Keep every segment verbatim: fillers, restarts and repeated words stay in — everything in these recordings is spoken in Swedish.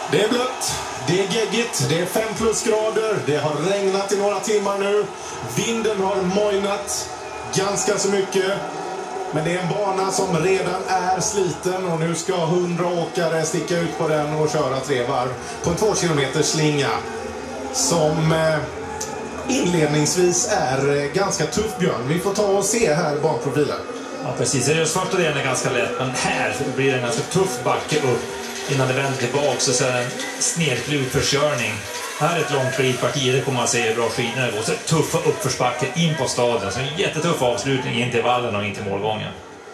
Det är blött, det är geggigt, det är fem plusgrader, det har regnat i några timmar nu. Vinden har mojnat ganska så mycket. Men det är en bana som redan är sliten och nu ska hundra åkare sticka ut på den och köra tre varv på en två kilometer slinga som eh, inledningsvis är eh, ganska tuff, Björn. Vi får ta och se här bakprofilen. Ja, precis. Det är just första delen är ganska lätt, men här blir det en ganska tuff backe upp innan det vänder tillbaka, så så är det en snedklut förkörning. Här är ett långt skidparti, det kommer man se hur bra skidorna går. Så tuffa uppförsbackar in på stadion. Så en jättetuff avslutning in till vallen och in till målgången.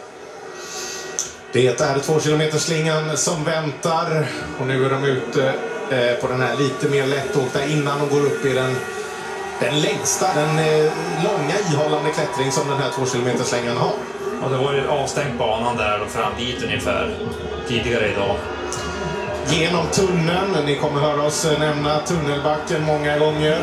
Det är två kilometer slingan som väntar. Och nu är de ute eh, på den här lite mer lättåkta innan de går upp i den, den längsta, den eh, långa ihållande klättring som den här två kilometer slingan har. Och det var ju avstängt banan där och fram dit ungefär tidigare idag. Genom tunneln, ni kommer höra oss nämna tunnelbacken många gånger.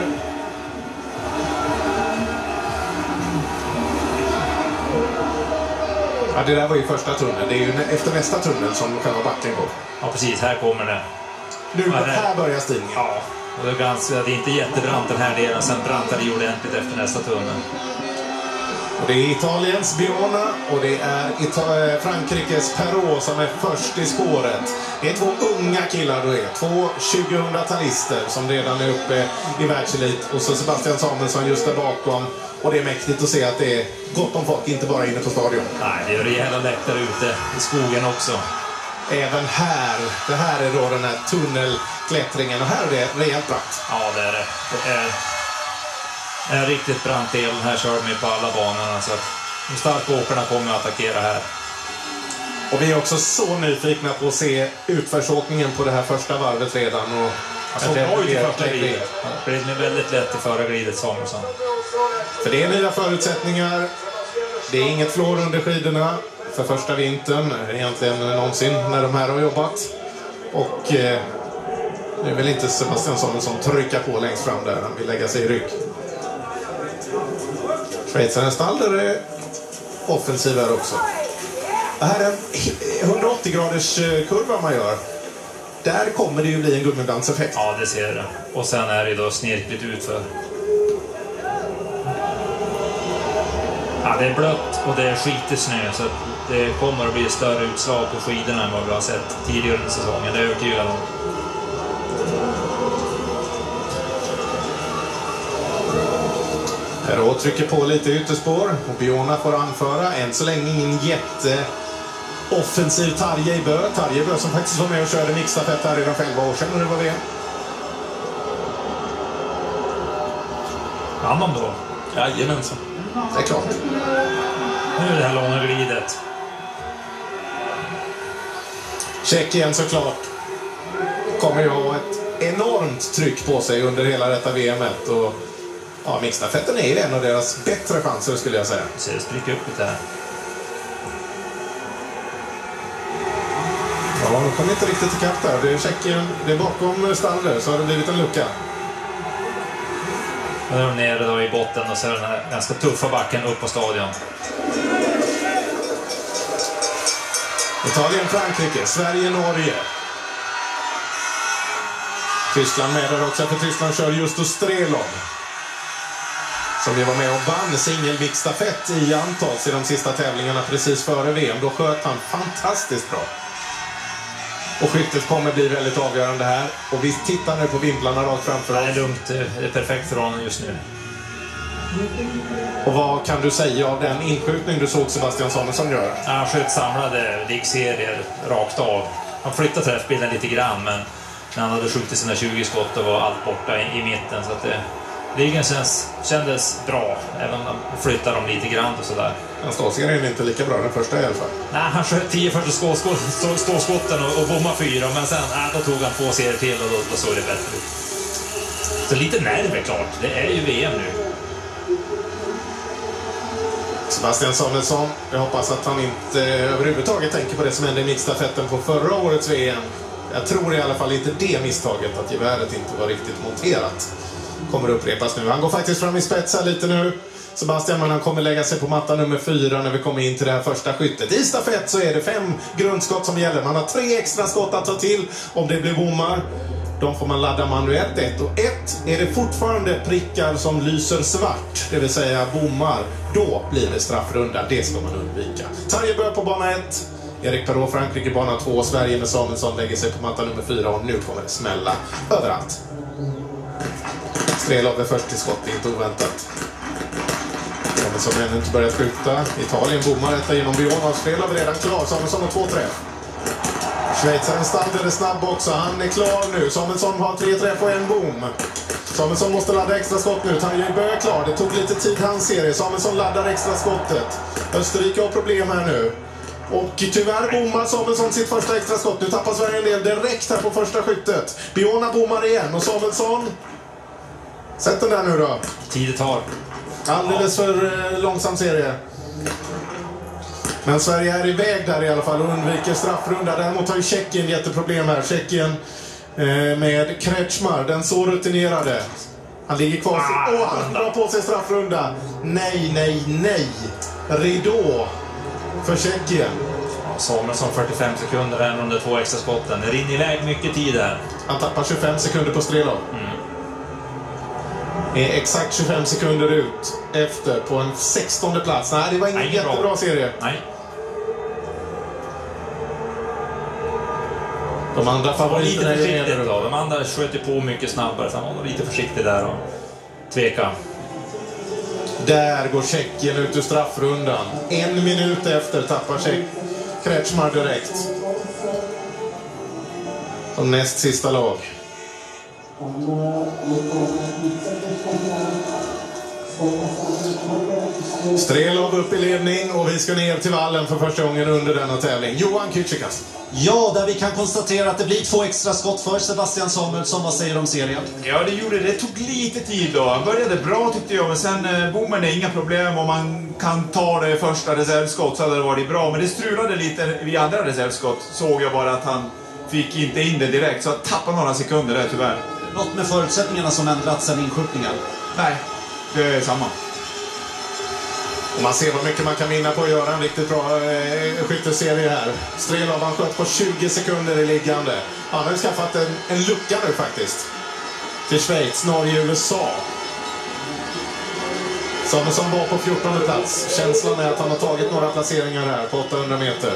Ja, det där var ju första tunneln. Det är ju efter nästa tunnel som själva backen går. Ja, precis. Här kommer det. Nu, ja, här, här börjar stigningen. Ja, och det är, ganska, det är inte jättebrant den här delen. Sen brantar det ordentligt efter nästa tunnel. Och det är Italiens Biona och det är Ita- Frankrikes Perrault som är först i spåret. Det är två unga killar då är. Två tjugohundratalister som redan är uppe i världselit. Och så Sebastian Samuelsson just där bakom. Och det är mäktigt att se att det är gott om folk, inte bara inne på stadion. Nej, det är rejäla läktare ute i skogen också. Även här, det här är då den här tunnelklättringen och här är det rejält brant. Ja, det är det. Det är en riktigt brant del. Här kör de på alla banorna, så att de starka åkarna kommer att attackera här. Och vi är också så nyfikna på att se utförsåkningen på det här första varvet redan. Och alltså, det var ju till första glidet. Det blev väldigt lätt i förra glidet, Samuelsson. För det är nya förutsättningar. Det är inget flår under skidorna för första vintern, egentligen någonsin när de här har jobbat. Och eh, det är väl inte Sebastian Samuelsson trycka på längst fram där, han vill lägga sig i rygg. Schweizaren Stalder är offensiv här också. Det här är en hundraåttio graders kurva man gör. Där kommer det ju bli en gummibandseffekt. Ja, det ser det. Och sen är det då snirkligt utför. Ja, det är blött och det är skitig snö, så att det kommer att bli större utslag på skidorna än vad vi har sett tidigare under säsongen. Det är jag övertygad om. Perrault trycker på lite ytterspår och Biona får anföra. Än så länge ingen jätte offensiv Tarjei-Bø. Tarjei-Bø som faktiskt var med och körde mixstafett här redan för elva år sedan, och det var det. Annan då? Jajamensan. Det är klart. Nu är det här långa glidet. Tjeckien såklart kommer ju ha ett enormt tryck på sig under hela detta V M-et. Och ja, mixstafetten är ju en av deras bättre chanser, skulle jag säga. Så jag stryker upp lite här. Ja, de kommer inte riktigt ikapp där. Det är Tjeckien, det är bakom Stalder, så har det blivit en lucka. Nu är de nere då i botten och så är den här ganska tuffa backen upp på stadion. Italien, Frankrike, Sverige, Norge. Tyskland med där också, för Tyskland kör Justo Strelov. Som vi var med och vann singelmixstafett i Antals i de sista tävlingarna precis före V M. Då sköt han fantastiskt bra. Och skyttet kommer bli väldigt avgörande här. Och vi tittar nu på vimplarna rakt framför oss. Det är lugnt, det är perfekt för honom just nu. Och vad kan du säga av den inskjutning du såg Sebastian Samuelsson göra? Han sköt samlade liggserier rakt av. Han flyttade träffbilden lite grann, men när han hade skjutit sina tjugo skott och var allt borta i, i mitten. Så att det, liggen känns, kändes bra, även om han flyttade dem lite grann och sådär. Den stålserien är inte lika bra, den första i alla fall. Nej, han sköt tio första ståskotten stå, stå och, och bommade fyra, men sen nej, då tog han två serier till och då, då såg det bättre ut. Så lite nerver klart, det är ju V M nu. Sebastian Samuelsson, jag hoppas att han inte överhuvudtaget tänker på det som hände i mixstafetten på förra årets V M. Jag tror i alla fall inte det misstaget, att geväret inte var riktigt monterat, kommer upprepas nu. Han går faktiskt fram i spets här lite nu. Sebastian, men han kommer lägga sig på matta nummer fyra när vi kommer in till det här första skyttet. I stafett så är det fem grundskott som gäller. Man har tre extra skott att ta till om det blir bommar. De får man ladda manuellt. Ett och ett är det fortfarande prickar som lyser svart, det vill säga bommar. Då blir det straffrunda, det ska man undvika. Tarjei Bø på bana ett. Erik Perrault, Frankrike, bana två. Sverige med Samuelsson lägger sig på matta nummer fyra och nu kommer det smälla överallt. Strelov är först i skott, inte oväntat. Samuelsson ännu inte börjat skjuta. Italien bommar detta genom Bion. Strelov är redan klar. Samuelsson har två träff. Schweizaren Stander är snabb också. Han är klar nu. Samuelsson har tre träff och en bom. Samuelsson måste ladda extra skott nu. Tarjei Bø är klar. Det tog lite tid hans serie. Samuelsson laddar extra skottet. Österrike har problem här nu. Och tyvärr bommar Samuelsson sitt första extra skott. Nu tappar Sverige en del direkt här på första skyttet. Biona bommar igen och Samuelsson... Sätt den där nu då. Tid tar. Alldeles för eh, långsam serie. Men Sverige är iväg där i alla fall och undviker straffrunda. Däremot har ju Tjeckien jätteproblem här. Tjeckien eh, med Kretschmar, den så rutinerade. Han ligger kvar. Åh, oh, han drar på sig straffrunda. Nej, nej, nej. Ridå för Tjeckien. Samuelsson fyrtiofem sekunder här under två extra skotten. Det rinner iväg mycket tid där. Han tappar tjugofem sekunder på Strelov. Mm. Är exakt tjugofem sekunder ut efter på en sextonde plats. Nej, det var ingen Nej, jättebra bra. serie. Nej. De andra favoriterna är lite då. De andra sköt på mycket snabbare, så han var lite försiktig där och tveka. Där går Tjeckien ut ur straffrundan. En minut efter tappar Tjeck Kretschmar direkt. Som näst sista lag. Strelov upp i ledning och vi ska ner till vallen för första gången under denna tävling. Johan Kücükkas. Ja, där vi kan konstatera att det blir två extra skott för Sebastian Samuelsson. Vad säger du om serien? Ja, det gjorde det. Det tog lite tid då. Han började bra tyckte jag, men sen eh, bommen är inga problem. Om man kan ta det första reservskott så hade det varit bra. Men det strulade lite vid andra reservskott. Såg jag bara att han fick inte in det direkt. Så jag tappade några sekunder där tyvärr. Något med förutsättningarna som ändrats sen inskjutningen? Nej, det är samma. Och man ser vad mycket man kan vinna på att göra en riktigt bra eh, skytteserie här. Strelov han sköt på tjugo sekunder i liggande. Han har ju skaffat en, en lucka nu faktiskt. Till Schweiz, Norge, U S A. Samuelsson var på fjortonde plats. Känslan är att han har tagit några placeringar här på åttahundra meter.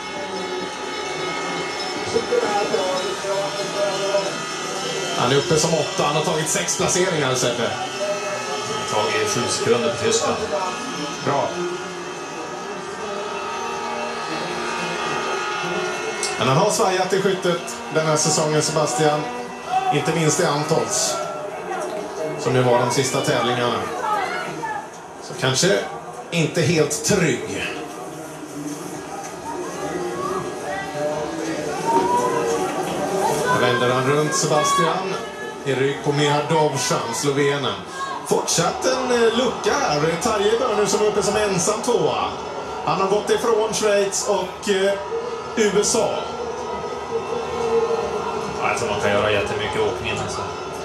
Han är uppe som åtta. Han har tagit sex placeringar, Sebbe. Tagit sju sekunder på Tyskland. Bra. Men han har svajat i skyttet den här säsongen, Sebastian. Inte minst i Antolz. Som ju var de sista tävlingarna. Så kanske inte helt trygg. Då vänder han runt Sebastian. I rygg på Mihardovshan, Slovenen. Fortsatt en lucka här. Tarjei Bø nu som är uppe som ensam tvåa. Han har gått ifrån Schweiz och eh, U S A. Jag tror man kan göra jättemycket åkning. Alltså.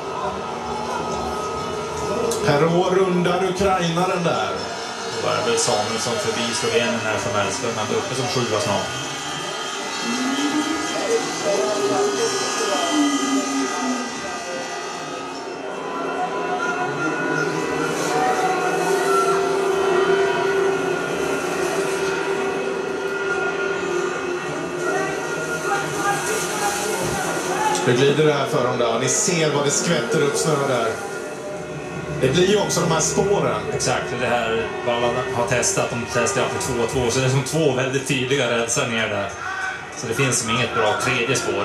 Perrault rundar ukrainaren där. Då är väl Samuelsson förbi Slovenen här som helst. Han är uppe som sjua snart. Hur glider det här för dem där? Ni ser vad det skvätter upp snö där. Det blir ju också de här spåren. Exakt, det här Vallarna har testat. De testar alltid två och två. Så det är som två väldigt tydliga rälsar ner där. Så det finns som inget bra tredje spår.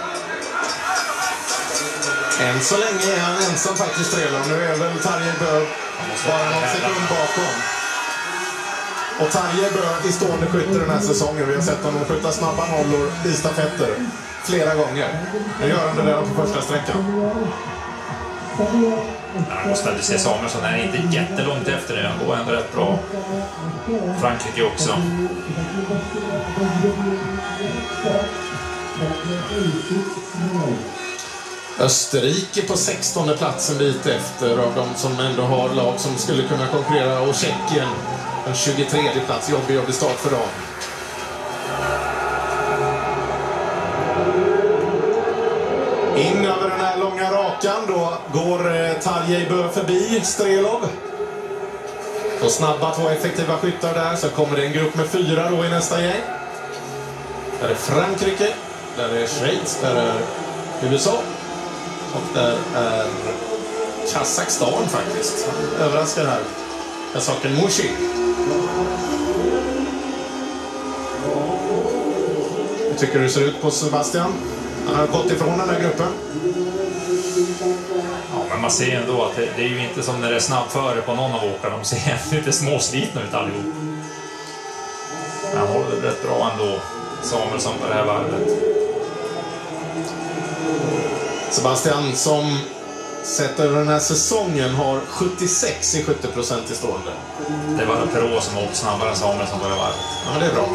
Än så länge är han ensam faktiskt Strelov. Nu är väl Tarjei Bø bara någon sekund bakom. Och Tarjei Bø i stående skytte den här säsongen. Vi har sett honom skjuta snabba nollor i stafetter flera gånger. Nu gör han det där på första sträckan. Jag måste väl se Samuelsson är inte jättelångt efter det. Han går ändå rätt bra. Frankrike också. Österrike på sextonde platsen bit efter av de som ändå har lag som skulle kunna konkurrera, och Tjeckien en tjugotredje plats. Jobbig, jobbig start för dem. In över den här långa rakan då går eh, Tarjei Bø förbi Strelov. Och snabba, två effektiva skyttar där. Så kommer det en grupp med fyra då i nästa gäng. Där är Frankrike, där är Schweiz, där är U S A och där är Kazakstan faktiskt. Överraskar här. Kazaken Mushi. Hur tycker du det ser ut på Sebastian? Han har gått ifrån den här gruppen. Ja, men man ser ändå att det, det är ju inte som när det är snabbföre på någon av åkarna. De ser lite småslitna ut allihop. Han håller rätt bra ändå, Samuelsson, på det här varvet. Sebastian, som sett över den här säsongen har sjuttiosex i sjuttio procent i stående. Det var Perå som åkte snabbare än Samuelsson på det varvet. Ja, men det är bra.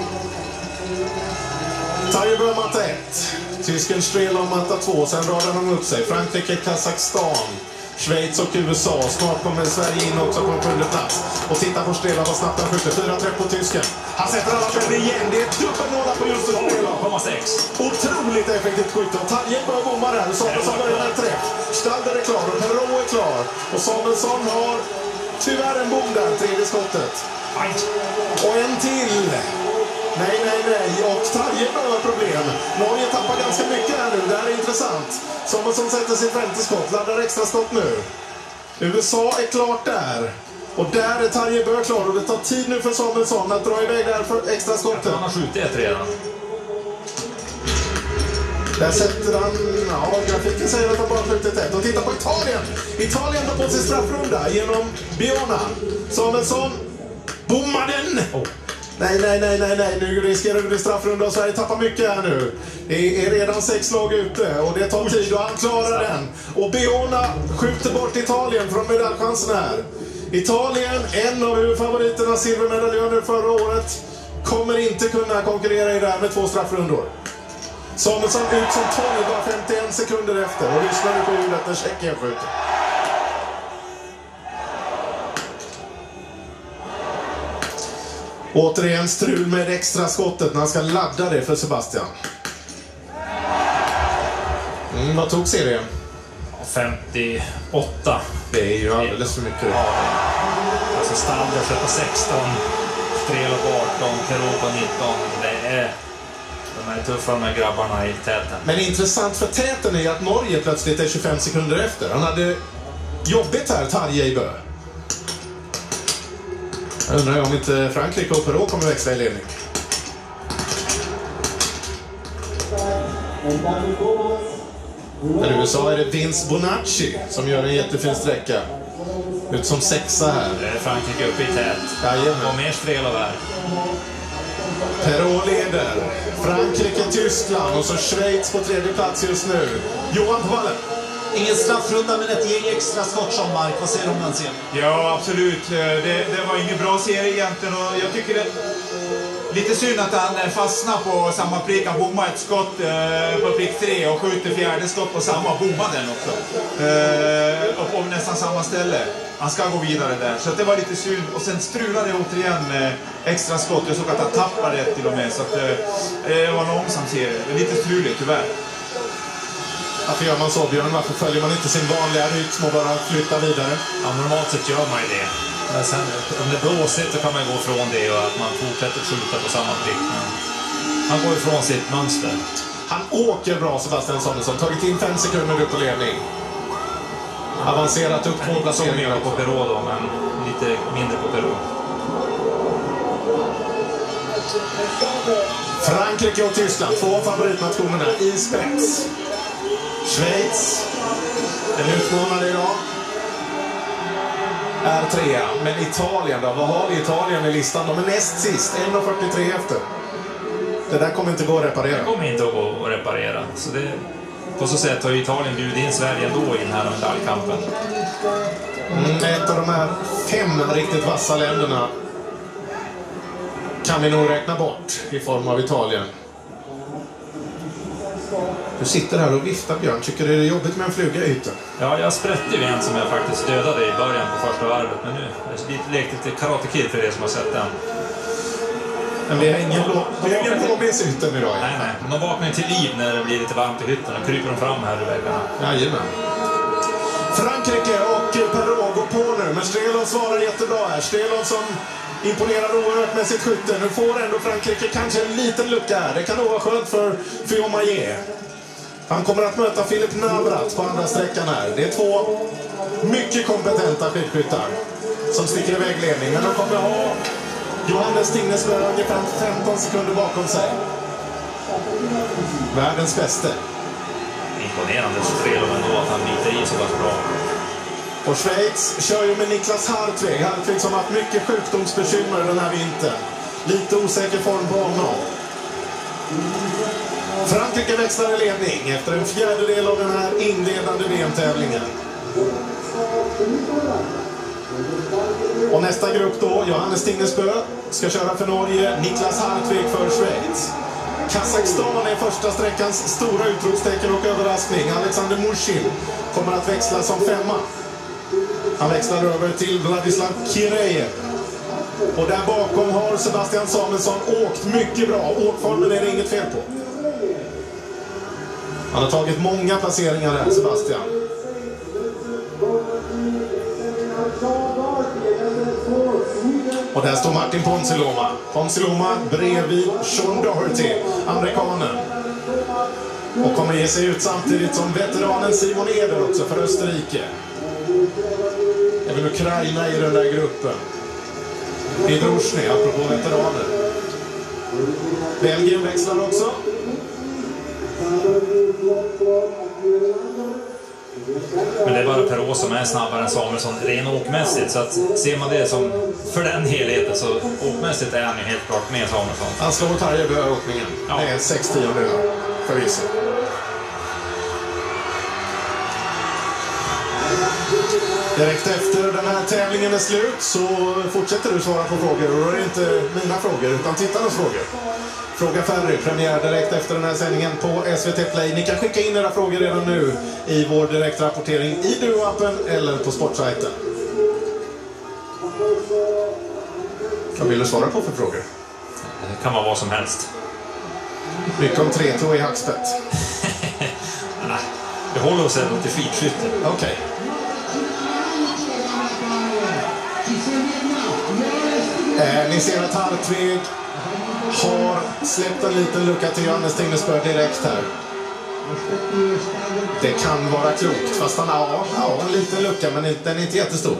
Tarjei Bø matta ett. Tysken Strelov matta två. Sen radar de upp sig. Frankrike, Kazakstan, Schweiz och U S A. Snart kommer Sverige in också på en sjunde plats. Och titta på Strelov, vad snabbt han skjuter. fyra tre på tysken. Han sätter alla fem igen. Det är ett dubbelmål på just Strelov. noll komma sex. Otroligt effektivt skytte. Och Tarjei Bø bommar här. Samuelsson börjar med träff. Stalder är klar och Perå är klar. Och Samuelsson har tyvärr en bom där. Tredje skottet. Och en till. Nej, nej, nej. Och Tarjei Bø har problem. Norge tappar ganska mycket här nu. Det här är intressant. Samuelsson sätter sitt femte skott. Laddar extra skott nu. U S A är klart där. Och där är Tarjei Bø klar. Och det tar tid nu för Samuelsson att dra iväg där för extra skottet. Han har skjutit ett redan. Där sätter han... Ja, grafiken säger att han bara skjutit ett. Och titta på Italien. Italien har på sin straffrunda genom Biona. Samuelsson bommar den. Oh. Nej, nej, nej, nej, nej. Nu riskerar det straffrunda och Sverige tappar mycket här nu. Det är redan sex lag ute och det tar tid och han klarar den. Och Biona skjuter bort Italien från medaljchansen här. Italien, en av huvudfavoriterna, silvermedaljöner förra året, kommer inte kunna konkurrera i det här med två straffrundor. Samuelsson ut som tolv, bara femtioen sekunder efter. Och lyssnar nu på hjulet när Tjeckien skjuter. Återigen strul med extra skottet när han ska ladda det för Sebastian. Mm, vad tog serien? femtioåtta. Det är ju alldeles för mycket. Ja, alltså Stalder på sexton, Strelov på arton, Perå på nitton. Det är... De är tuffa de här grabbarna i täten. Men intressant för täten är att Norge plötsligt är tjugofem sekunder efter. Han hade jobbigt här, Tarjei Bø. Jag undrar om inte Frankrike och Perå kommer växla i ledning. Men i U S A är det Vince Bonacci som gör en jättefin sträcka. Ut som sexa här. Det är Frankrike uppe i tät. Jajamän. Och mer Strelov här. Perå leder. Frankrike, Tyskland och så Schweiz på tredje plats just nu. Johan på vallen. Ingen straffrunda men ett gäng extra skott som Mark. Vad säger du om den serien? Ja, absolut. Det, det var ingen bra serie egentligen och jag tycker det lite synd att han fastnar på samma prick. Han bommar ett skott eh, på prick tre och skjuter fjärde skott på samma. Bommar den också. Eh, och på nästan samma ställe. Han ska gå vidare där. Så det var lite synd. Och sen strulade jag återigen med extra skott. Jag såg att han tappade ett till och med. Så att, eh, det var en långsam serie. Lite struligt tyvärr. Varför gör man så, Björn? Varför följer man inte sin vanliga rytm och bara flytta vidare? Ja, normalt sett gör man ju det. Men sen, om det blåser så kan man gå ifrån det och att man fortsätter skjuta på samma prick. Men han går ifrån sitt mönster. Han åker bra, Sebastian Samuelsson. Tagit in fem sekunder upp på ledning. Avancerat upp två placeringar på Perå då, men lite mindre på Perå. Frankrike och Tyskland, två favoritnationerna i spets. Schweiz, den utmanade idag, är trea. Men Italien då? Vad har vi Italien i listan? De är näst sist, en fyrtiotre efter. Det där kommer inte gå att reparera. Det kommer inte att gå att reparera. Så det, på så sätt har ju Italien bjudit in Sverige ändå i den här medaljkampen. Mm, ett av de här fem riktigt vassa länderna kan vi nog räkna bort i form av Italien. Du sitter här och viftar, Björn. Tycker du det är jobbigt med en fluga i hytten? Ja, jag sprätte ju en som jag faktiskt dödade i början på första varvet. Men nu är det lite lekt lite Karate Kid för er som har sett den. Men vi har ingen, vi har ingen blåmes i hytten idag. Nej, nej. Men de vaknar till liv när det blir lite varmt i hytten. Då kryper de fram här i väggarna. Jajamän. Frankrike och Perrault går på nu. Men Strelov svarar jättebra här. Strelov som imponerar oerhört med sitt skytte. Nu får ändå Frankrike kanske en liten lucka här. Det kan nog vara skönt för Fillon-Maillet. Han kommer att möta Philipp Navrat på andra sträckan här. Det är två mycket kompetenta skidskyttar som sticker iväg ledning. Men de kommer ha Johannes Tingnes med ungefär femton sekunder bakom sig. Världens bäste. Imponerande Strelov ändå att han biter i så pass bra. Och Schweiz kör ju med Niklas Hartwig. Hartwig som har haft mycket sjukdomsbekymmer den här vintern. Lite osäker form på honom. Frankrike växlar i ledning efter en fjärdedel av den här inledande V M-tävlingen. Och nästa grupp då, Johannes Tingnesbø ska köra för Norge, Niklas Hartwig för Schweiz. Kazakstan är första sträckans stora utropstecken och överraskning. Alexander Murshin kommer att växla som femma. Han växlar över till Vladislav Kirejev. Och där bakom har Sebastian Samuelsson åkt mycket bra. Åkformen är det inget fel på. Han har tagit många placeringar här, Sebastian. Och där står Martin Ponsiluoma. Ponsiluoma bredvid Sean Doherty, amerikanen. Och kommer ge sig ut samtidigt som veteranen Simon Eder också för Österrike. Även Ukraina i den där gruppen. Idrushny, apropå veteraner. Belgien växlar också. Men det är bara Perrault som är snabbare än Samuelsson ren åkmässigt. Så att ser man det som för den helheten så åkmässigt är han ju helt klart med Samuelsson. Han slår mot Harje Bö åkningen. Ja. Det är sex tiondelar förvisso. Direkt efter den här tävlingen är slut så fortsätter du svara på frågor. Och det är inte mina frågor utan tittarnas frågor. Fråga Ferry, premiär direkt efter den här sändningen på S V T Play. Ni kan skicka in era frågor redan nu i vår direktrapportering i Duo-appen eller på sportsajten. Vad vill du svara på för frågor? Det kan vara vad som helst. Mycket om tre två i hackspett. Nej, det håller oss ändå till skidskytte. Okej. Okay. Eh, ni ser att Hartwig har släppt en liten lucka till Johannes Tingnesbø direkt här. Det kan vara klokt, fast han har ja, en liten lucka, men den är inte jättestor.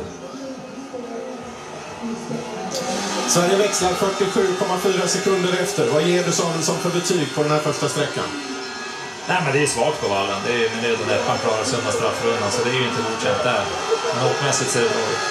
Sverige växlar fyrtiosju komma fyra sekunder efter. Vad ger du som för betyg på den här första sträckan? Nej, men det är svagt på vallen. Det är ju med nöden att man klarar sunda straffrundan, så det är ju inte godkänt där. Men åkmässigt ser det bra ut.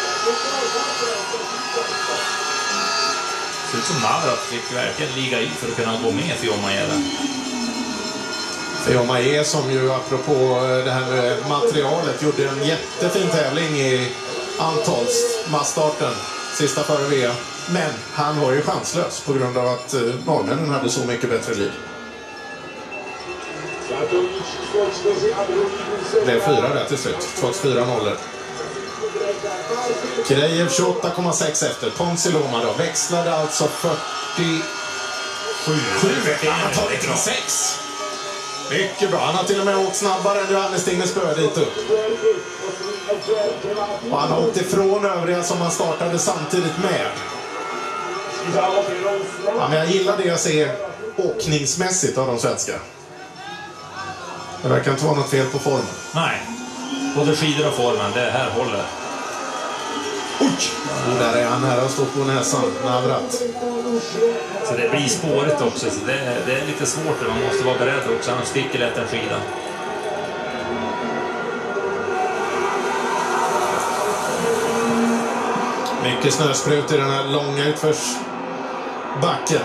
Det ser ut som Navrat fick verkligen ligga i för att kunna gå med Fillon-Maillet. Fillon-Maillet som ju apropå det här med materialet gjorde en jättefin tävling i Antholst, massstarten, sista före V M. Men han var ju chanslös på grund av att norrmännen hade så mycket bättre liv. Det är fyra där till slut, trots fyra nollor. Kirejev tjugoåtta komma sex efter. Ponsiluoma då växlade alltså fyrtiosju. Han har tagit till sex. Mycket bra. Han har till och med åkt snabbare än Johannes Tingnesbø dit upp. Och han har åkt ifrån övriga som han startade samtidigt med. Ja, men jag gillar det jag ser åkningsmässigt av de svenska. Det verkar inte vara något fel på formen. Nej, både skidor och formen, det här håller. Oj! Och där är han här och står på näsan, Navrat. Så det blir spåret också, så det, det är lite svårt. Man måste vara beredd också, annars sticker lätt en skida. Mycket snösprut i den här långa utförsbacken.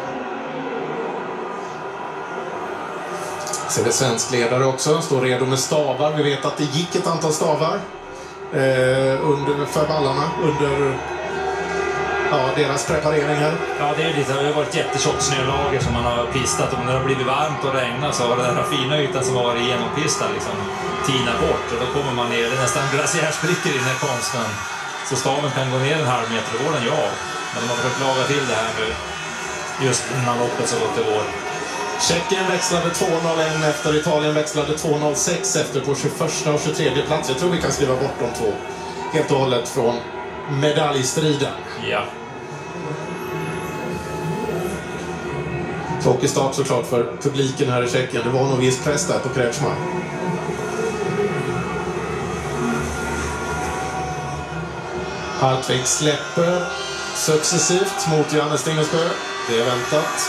Ser vi svensk ledare också, står redo med stavar. Vi vet att det gick ett antal stavar eh, under, för ballarna under ja, deras preparering här. Ja, det är lite, det har varit jättetjockt snölager som man har pistat, och när det har blivit varmt och regnat så har den här fina ytan som har varit genompistad liksom tina bort, och då kommer man ner, det är nästan glaciärsprickor i den här konsten. Så staven kan gå ner en halv meter, då går den ju av. Men de har försökt laga till det här nu just innan loppet så gott det går. Tjeckien växlade två noll ett efter, Italien växlade två noll sex efter på tjugoförsta och tjugotredje plats. Jag tror vi kan skriva bort de två helt och hållet från medaljstriden. Ja. Tråkig start såklart för publiken här i Tjeckien. Det var nog viss press där på Kretschma. Hartvig släpper successivt mot Johannes Tingesbø. Det är väntat.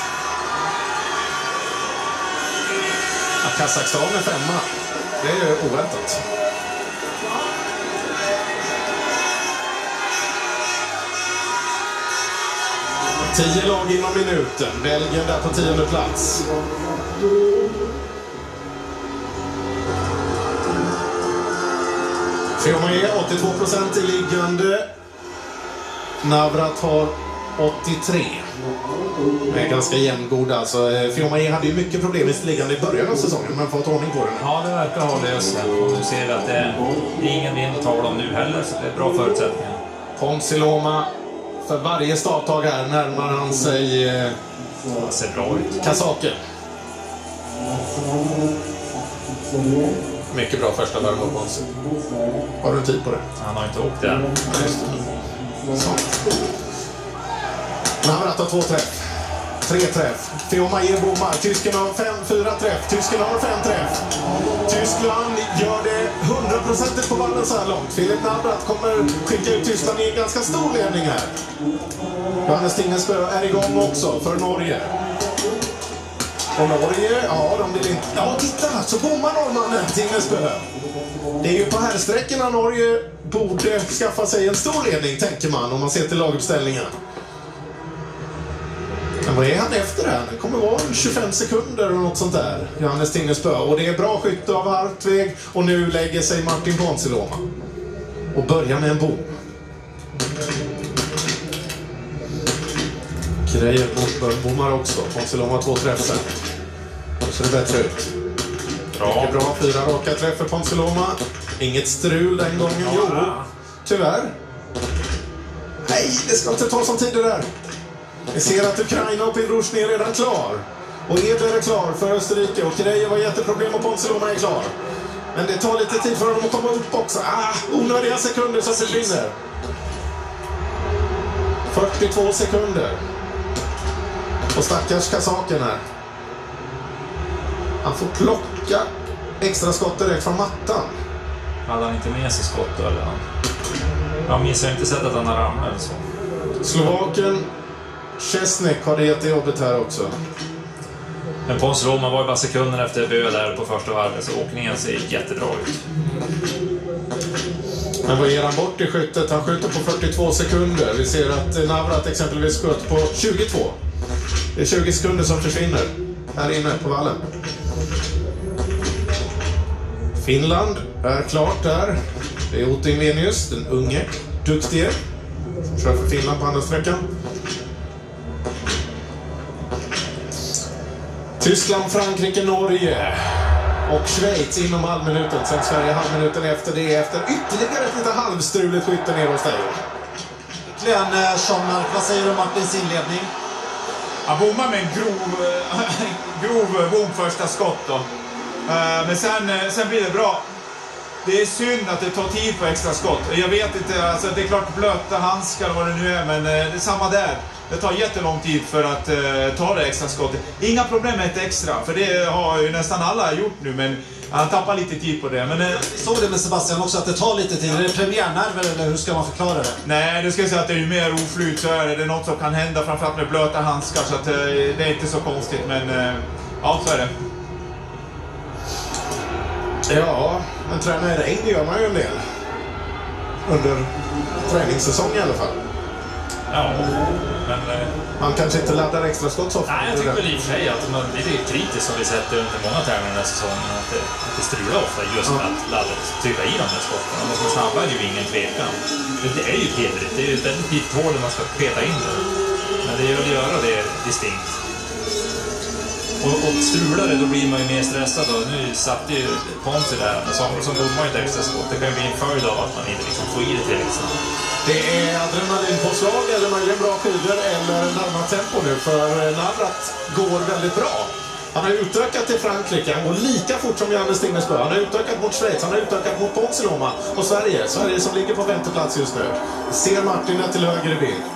Kazakstan är femma. Det är ju oväntat. Tio lag inom minuten. Belgien där på tionde plats. Fiomaye åttiotvå procent i liggande. Navrat har åttiotre. Det är ganska jämngoda. Alltså, Fiomaye hade ju mycket problem i liggande i början av säsongen, men fått ordning på den. Ja, det verkar ha löst det. Och nu ser vi att det är ingen vind att tala om nu heller, så det är bra förutsättningar. Ponsiluoma, för varje starttag här närmar han sig eh, det ser bra ut. Kasaken. Mycket bra första värme på Ponsi. Har du tid på det? Han har inte åkt än. Navrat har två träff. Tre träff. Fiomaye bommar. Tysken har fem, fyra träff. Tysken har fem träff. Tyskland gör det hundraprocentigt på vallen så här långt. Filip Navrat kommer skicka ut Tyskland i en ganska stor ledning här. Johannes Tingesbø är igång också för Norge. Och Norge, ja de vill inte... Ja titta, så bommar norrmannen Tingesbø. Det är ju på herrsträckorna Norge borde skaffa sig en stor ledning, tänker man, om man ser till laguppställningen. Men vad är han efter det här? Det kommer vara tjugofem sekunder eller något sånt där. Johannes Tingesbø. Och det är bra skytte av Hartvig. Och nu lägger sig Martin Ponsiluoma. Och börjar med en bom. Grejer mot bommar också. Ponsiluoma två träffar. Då ser det bättre ut. Bra. Mycket bra. Fyra raka träffar Ponsiluoma. Inget strul den gången. Jo, tyvärr. Nej, det ska inte ta som tid det där. Vi ser att Ukraina och Pilrusjny är redan klar. Och Edler är klar för Österrike. Och Kreje var jätteproblem och Ponsiluoma är klar. Men det tar lite tid för dem att komma upp också. Ah, onödiga sekunder som försvinner. fyrtiotvå sekunder. Och stackars kasaken här. Han får plocka extra skott direkt från mattan. Hade han inte med sig skott då, eller? Jag minns inte sett att han har ramlat eller så. Slovaken Česnek har det jättejobbet här också. Men Ponsiluoma var ju bara sekunder efter Bö där på första varvet, så åkningen ser jättebra ut. Men vad ger han bort i skyttet? Han skjuter på fyrtiotvå sekunder. Vi ser att Navrat exempelvis sköt på tjugotvå. Det är tjugo sekunder som försvinner här inne på vallen. Finland är klart där. Det är Otin Venius, den unge, duktige. Som kör för Finland på andra sträckan. Tyskland, Frankrike, Norge och Schweiz inom halvminuten. Sen Sverige halvminuten efter det, efter ytterligare ett lite halvstruligt skytte ner hos dig. Verkligen, Jean-Marc, vad säger du om Martins inledning? Han bommar med en grov, grov bom första skott då. Men sen, sen blir det bra. Det är synd att det tar tid på extra skott. Jag vet inte, alltså det är klart blöta handskar vad det nu är, men det är samma där. Det tar jättelång tid för att uh, ta det extra skottet. Inga problem med ett extra, för det har ju nästan alla gjort nu, men han tappar lite tid på det. Men, uh, såg det med Sebastian också, att det tar lite tid. Är det premiärnerver eller hur ska man förklara det? Nej, det ska jag säga att det är ju mer oflyt, så är det, det är något som kan hända, framförallt med blöta handskar, så att, uh, det är inte så konstigt, men uh, ja, så är det. Ja, men träna i regn gör man ju en del. Under träningssäsong i alla fall. Ja. Men, eh, Man kanske inte laddar extra skott så ofta. nej, jag tycker väl i och för sig att man blir lite kritiskt som vi sett under många tävlingar den här säsongen. Att det, att det strular ofta just med att laddet trycka i de här skotten. Om man snabbare är det ju ingen tvekan. Men det är ju pedrigt. Det är ju ett väldigt litet hål man ska peta in det. Men det gör att göra det distinkt. Och, och strular det, då blir man ju mer stressad. Och nu satt ju Ponsi där, men Samuelsson bommar ju ett extra skott. Det kan ju bli en följd av att man inte liksom får i det tillräckligt snabbt. Det är adrenalinpåslag eller möjligen bra skidor eller närmare tempo nu, för Navrat går väldigt bra. Han har utökat till Frankrike, han går lika fort som Johannes Stignesbø. Han har utökat mot Schweiz, han har utökat mot Ponsiluoma och Sverige. Sverige som ligger på femte plats just nu. Ser Martin till höger i bild.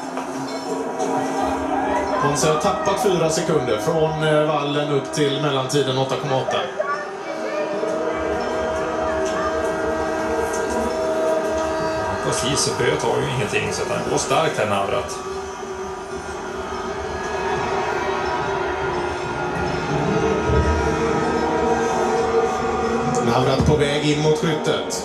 Ponsi har tappat fyra sekunder från vallen upp till mellantiden åtta komma åtta. Precis, så Böt har ju ingenting så att han går starkt här Navrat. Navrat på väg in mot skyttet.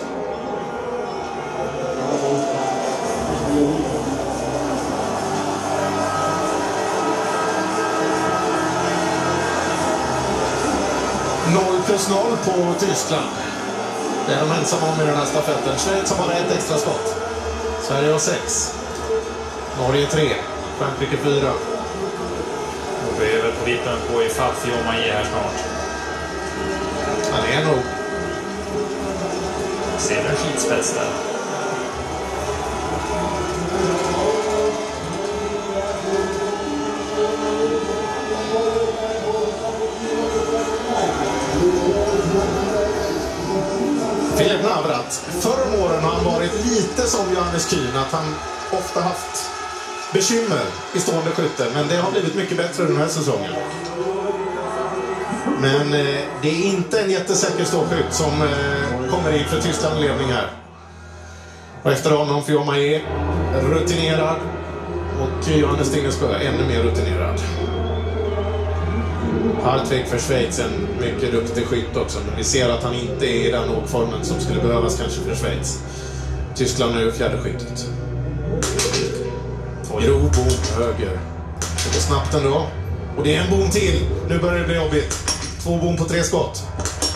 Noll plus noll på Tyskland. Det är de ensamma om i den här stafetten. Schweiz har bara ett extra skott. Sverige har sex. Norge tre. Frankrike fyra. Och vi är väl på vippen på i Faffi-Oma i här snart. Ja, det är nog. Ser en skitspets där. Filip Navrat, förr om åren har han varit lite som Johannes Kühn, att han ofta haft bekymmer i stående skytte, men det har blivit mycket bättre den här säsongen. Men eh, det är inte en jättesäker ståskytt som eh, kommer in för Tyskland ledning här. Och efter honom Fioma är rutinerad och Johannes Stignesbø ännu mer rutinerad. Hartwig för Schweiz, en mycket duktig skytt också, men vi ser att han inte är i den åkformen som skulle behövas kanske för Schweiz. Tyskland nu fjärde skyttet. Grov bom höger. Det går snabbt ändå. Och det är en bom till. Nu börjar det bli jobbigt. Två bom på tre skott.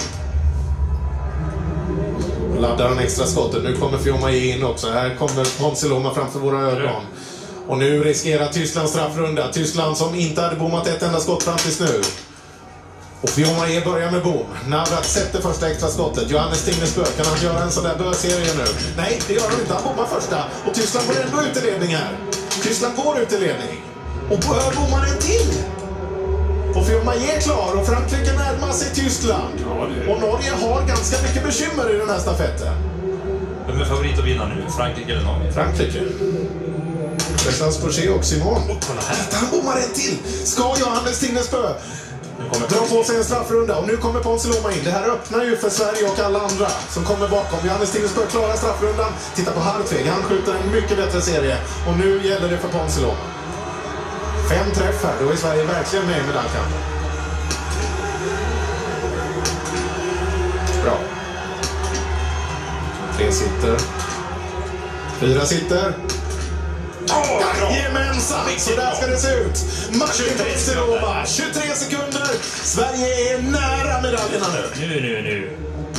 Och laddar han extra skottet. Nu kommer Fioma in också. Här kommer Ponsiluoma framför våra ögon. Och nu riskerar Tyskland straffrunda. Tyskland som inte hade bommat ett enda skott fram tills nu. Och Fioma E börjar med bom. Navrat sätter första extra skottet. Johannes Stignesbø, kan han göra en sån där böserie nu? Nej, det gör han inte. Han bommar första. Och Tyskland går ändå ut i ledning här. Tyskland går ut i ledning. Och bommar en till. Och Fioma E är klar. Och Frankrike närmar sig Tyskland. Ja, det... Och Norge har ganska mycket bekymmer i den här stafetten. Vem är favorit att vinna nu? Frankrike eller Norge? Frankrike. Pressans Porcher och Simon. Han bommar en till. Ska Johannes Stignesbø dra på sig en straffrunda, och nu kommer Ponsiluoma in. Det här öppnar ju för Sverige och alla andra som kommer bakom. Johannes Stignesbø klarar straffrundan. Titta på Hartwig, han skjuter en mycket bättre serie. Och nu gäller det för Ponsiluoma. Fem träffar, då är Sverige verkligen med i medaljkampen. Bra. Tre sitter. Fyra sitter. Oh, jajamensan! Så där ska det se ut. Martin Ponsiluoma, tjugotre sekunder. Sverige är nära medaljerna nu. Nu, nu, nu.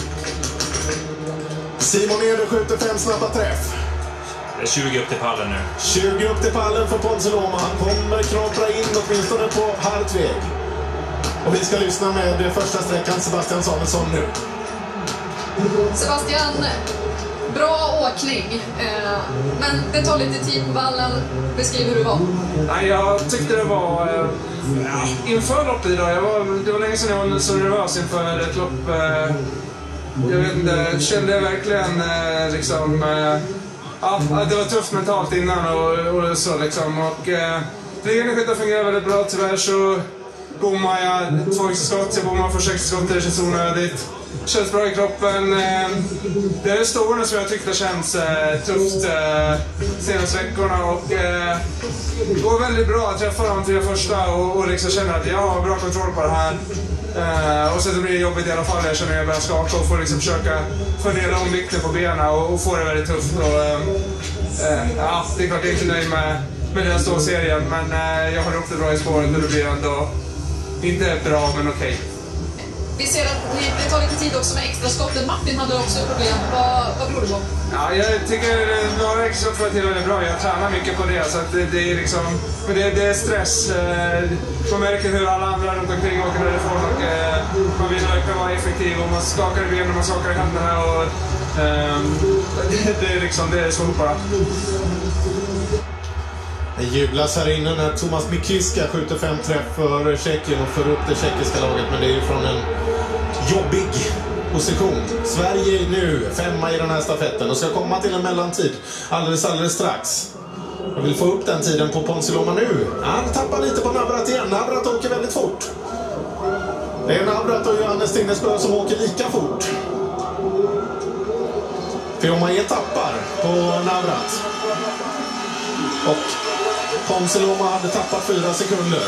Simon Eder skjuter fem snabba träff. Det är tjugo upp till pallen nu. tjugo upp till pallen för Ponsiluoma. Han kommer knapra in åtminstone på Hartwig. Och vi ska lyssna med första sträckan Sebastian Samuelsson nu. Sebastian, bra åkning, eh, men det tar lite tid på vallen. Beskriv hur det var. Nej, jag tyckte det var eh, ja, inför loppet idag. Jag var, det var länge sedan jag var så nervös inför ett lopp. Eh, jag vet inte, kände jag verkligen eh, liksom eh, ja, det var tufft mentalt innan och, och så liksom. Och eh, flygande skyttar fungerar väldigt bra. Tyvärr så bommar jag två extra skott. Jag bommar för sex skott, det känns onödigt. Känns bra i kroppen. Det är stående som jag tyckte känns tufft senaste veckorna. Och det går väldigt bra att träffa de tre första och, och liksom känner att jag har bra kontroll på det här. Och så det blir jobbigt i alla fall. Jag känner att jag börjar skaka och får liksom försöka fördela om vikten på benen och, och få det väldigt tufft. Och, ja, det är klart jag är inte nöjd med, mellan ståserien, men eh, jag har upp det bra i spåret och det blir ändå inte bra, men okej. Okay. Vi ser att det tar lite tid också med extra skotten. Martin hade också problem. Vad, vad beror det på? Ja, jag tycker några extra skott var till och med bra. Jag tränar mycket på det, så att det, det är liksom, men det, det är stress. Man märker hur alla andra runt omkring åker därifrån och man vill verkligen vara effektiv och man skakar i benen och man skakar i händerna och um, det, det är liksom, det är svårt bara. Det jublas här inne när Thomas Mikiska skjuter fem träff för Tjeckien och för upp det tjeckiska laget, men det är ju från en jobbig position. Sverige nu femma i den här stafetten och ska komma till en mellantid alldeles alldeles strax. Jag vill få upp den tiden på Ponsiluoma nu. Han tappar lite på Navrat igen. Navrat åker väldigt fort. Det är Navrat och Johannes Tinnesbø som åker lika fort. Fiumaye tappar på Navrat. Och Ponsiluoma hade tappat fyra sekunder.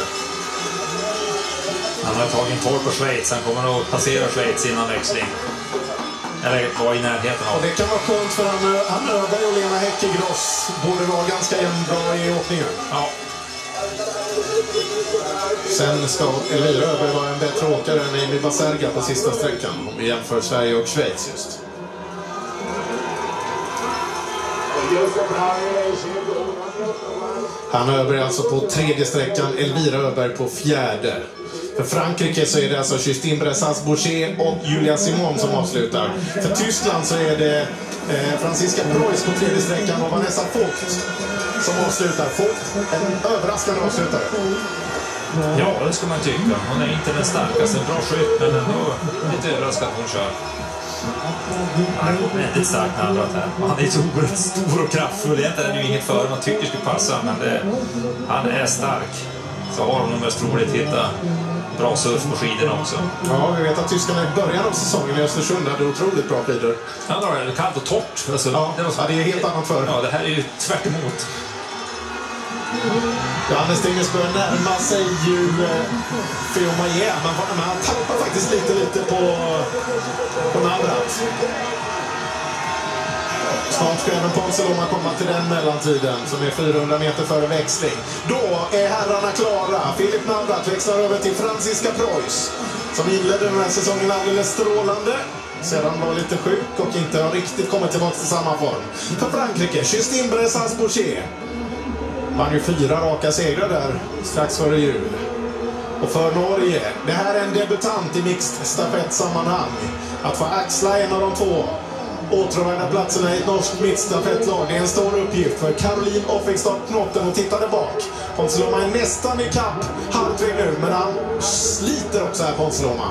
Han har tagit en torr på Schweiz. Han kommer att passera Schweiz innan växling. Eller var i närheten av. Och det kan vara skönt för han, han Öberg och Lena Häckegross borde vara ganska jämnbra i åkningen. Ja. Sen ska Elvira Öberg vara en bättre åkare än Amy Baserga på sista sträckan. Om vi jämför Sverige och Schweiz just. Han Öberg alltså på tredje sträckan, Elvira Öberg på fjärde. För Frankrike så är det alltså Justine Bressas-Boucher och Julia Simon som avslutar. För Tyskland så är det eh, Franziska Preuss på tredje sträckan och Vanessa Vogt som avslutar. Vogt, en överraskande avslutare. Ja, det ska man tycka. Hon är inte den starkaste, en bra skytt, men ändå lite överraskad att hon kör. Han är väldigt stark när han drar här. Han är så oerhört stor och kraftfull. Egentligen är det ju inget för man tycker skulle passa, men det, han är stark. Så har hon nog mest roligt hitta bra surf på skidorna också. Ja, vi vet att tyskarna i början av säsongen i Östersund hade otroligt bra skidor. Ja, det är kallt och torrt. Alltså, ja, det, var så, ja, det är helt annat för. Ja, det här är ju tvärt emot. Johannes Tinnesbø närmar sig ju eh, Fiumaye, men, men han tappar faktiskt lite lite på, på Navrat. Snart ska även Ponsiluoma komma till den mellantiden som är fyrahundra meter före växling. Då är herrarna klara. Filip Navrat växlar över till Franziska Preuss som inledde den här säsongen alldeles strålande. Sedan var lite sjuk och inte har riktigt kommit tillbaka till samma form. För Frankrike, Justine Bressas-Boucher vann ju fyra raka segrar där strax före jul. Och för Norge, det här är en debutant i mixed stafettsammanhang. Att få axla en av de två åtråvärda platserna i ett norskt mittstafettlag, det är en stor uppgift för Caroline Offigstad Knotten. Och tittade bak. Ponsiluoma är nästan i kapp Hartwig nu, men han sliter också här Ponsiluoma.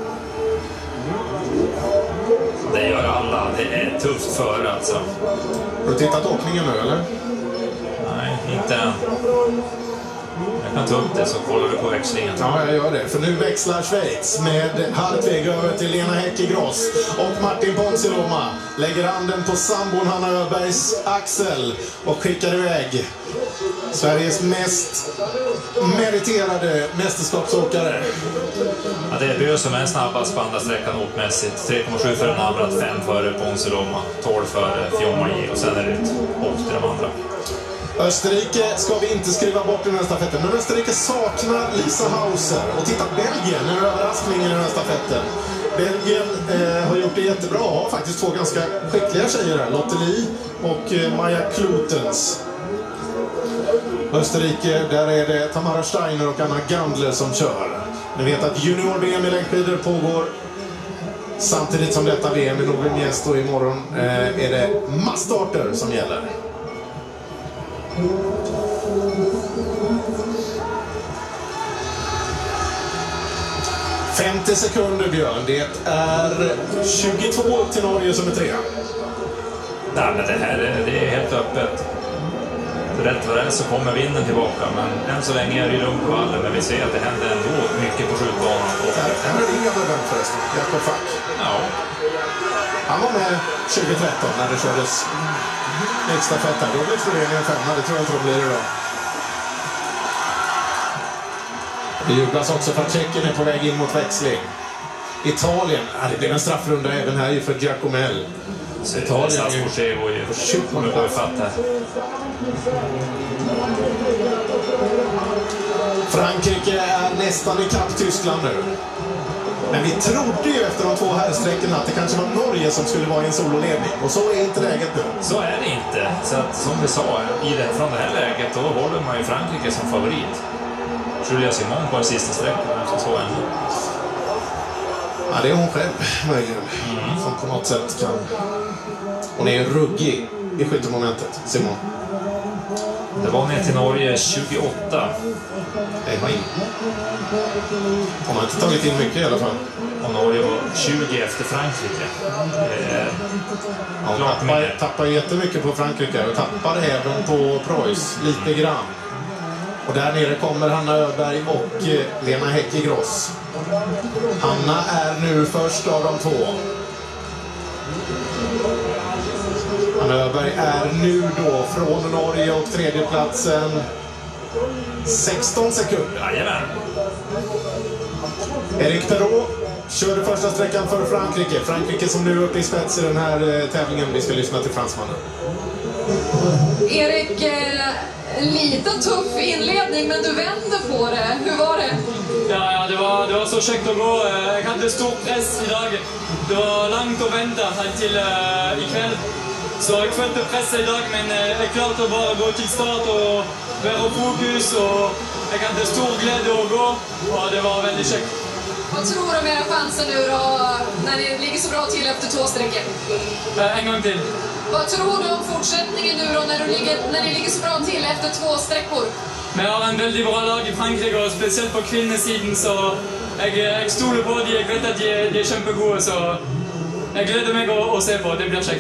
Det gör alla, det är tufft för alltså. Har du tittat åkningen nu eller? Nej, inte än. Jag kan ta upp det så kollar du på växlingen. Ja, jag gör det. För nu växlar Schweiz med Hartwig över till Lena Häckegross. Och Martin Ponsiluoma lägger handen på sambon Hanna Öbergs axel och skickar iväg Sveriges mest meriterade mästerskapsåkare. Ja, det är Bö som är snabbast på andra sträckan åkmässigt. tre komma sju före Navrat, fem före Ponsiluoma, tolv före Fiumaye och sen är det ut och till de andra. Österrike ska vi inte skriva bort i den här stafetten, men Österrike saknar Lisa Hauser. Och titta, Belgien, en överraskning i den här stafetten. Belgien eh, har gjort det jättebra, har faktiskt två ganska skickliga tjejer här, Lotte Lee och eh, Maja Klutens. Österrike, där är det Tamara Steiner och Anna Gandler som kör. Ni vet att junior-V M i längdskidor pågår samtidigt som detta V M i Nobel Gäst, och imorgon eh, är det massstarter som gäller. femtio sekunder, Björn. Det är tjugotvå upp till Norge som är trea. Nej, men det här är, det är helt öppet. För rätt vad det är så kommer vinden tillbaka, men än så länge är det lugnt på vallen, men vi ser att det händer ändå mycket på skjutbanan. Här är det inga vän förresten, Jakob Fack. Ja. Han var med tjugohundratretton när det kördes stafett här. Då blev Slovenien femma, det tror jag inte de blir idag. Det jublas också för att Tjeckien är på väg in mot växling. Italien, ja, det blev en straffrunda även här för Giacomel. Så Italien är ju på tjugonde plats här. Frankrike är nästan i kapp Tyskland nu. Men vi trodde ju efter de två herrsträckorna att det kanske var Norge som skulle vara i en sololedning. Och så är inte läget nu. Så är det inte. Så att, som vi sa, i det, från det här läget då håller man ju Frankrike som favorit. Julia Simon på den sista sträckan. Så ändå. Ja, det är hon själv möjligen. Mm. Som på något sätt kan... Hon är ju ruggig i skyttemomentet, Simon. Det var ner till Norge tjugoåtta. Nej, har in. Hon har inte tagit in mycket i alla fall. Och Norge var tjugo efter Frankrike. Eh, ja, tappar, tappar jättemycket på Frankrike och tappar även på Preuss lite grann. Och där nere kommer Hanna Öberg och Lena Häcki-Gross. Hanna är nu först av de två. Hanna Öberg är nu då från Norge och tredjeplatsen sexton sekunder. Jajamän. Erik Perrault körde första sträckan för Frankrike. Frankrike som nu är uppe i spets i den här tävlingen. Vi ska lyssna till fransmannen. Erik, eh, en liten tuff inledning, men du vände på det. Hur var det? Ja, ja det, var, det var så käckt att gå. Jag hade stor press idag. Det var långt att vänta till uh, ikväll. Så jag följde press idag, men uh, jag klarade att bara gå till start och vara fokus. Och jag hade stor glädje att gå och det var väldigt käckt. Vad tror du om era chanser nu då, när ni ligger så bra till efter två sträckor? Uh, en gång till. Vad tror du om fortsättningen nu då, när, du ligger, när ni ligger så bra till efter två sträckor? Men jag har en väldigt bra lag i Frankrike, och speciellt på kvinnesidan, så jag, jag stoler på dem. Jag vet att de, de är kämpegoda, så jag gläder mig att, att se på. Det blir käckt.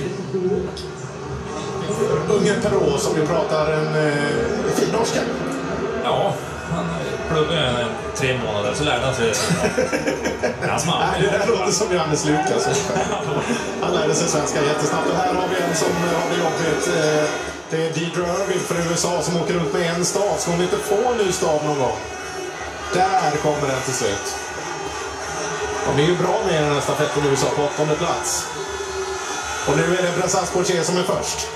Ungen Perrault som ju pratar en eh, fin norska. Ja, han pluggade tre månader, så lärde han sig det. Hans mamma. Nej, det där låter som Johannes Lukas. Han lärde sig svenska jättesnabbt. Och här har vi en som har det jobbigt. Det är Deidre Irving för U S A som åker runt med en stav. Ska hon inte få en ny stav någon gång? Där kommer den till slut. De är ju bra med den här stafetten i U S A på åttonde plats. Och nu är det Bressas-Borché som är först.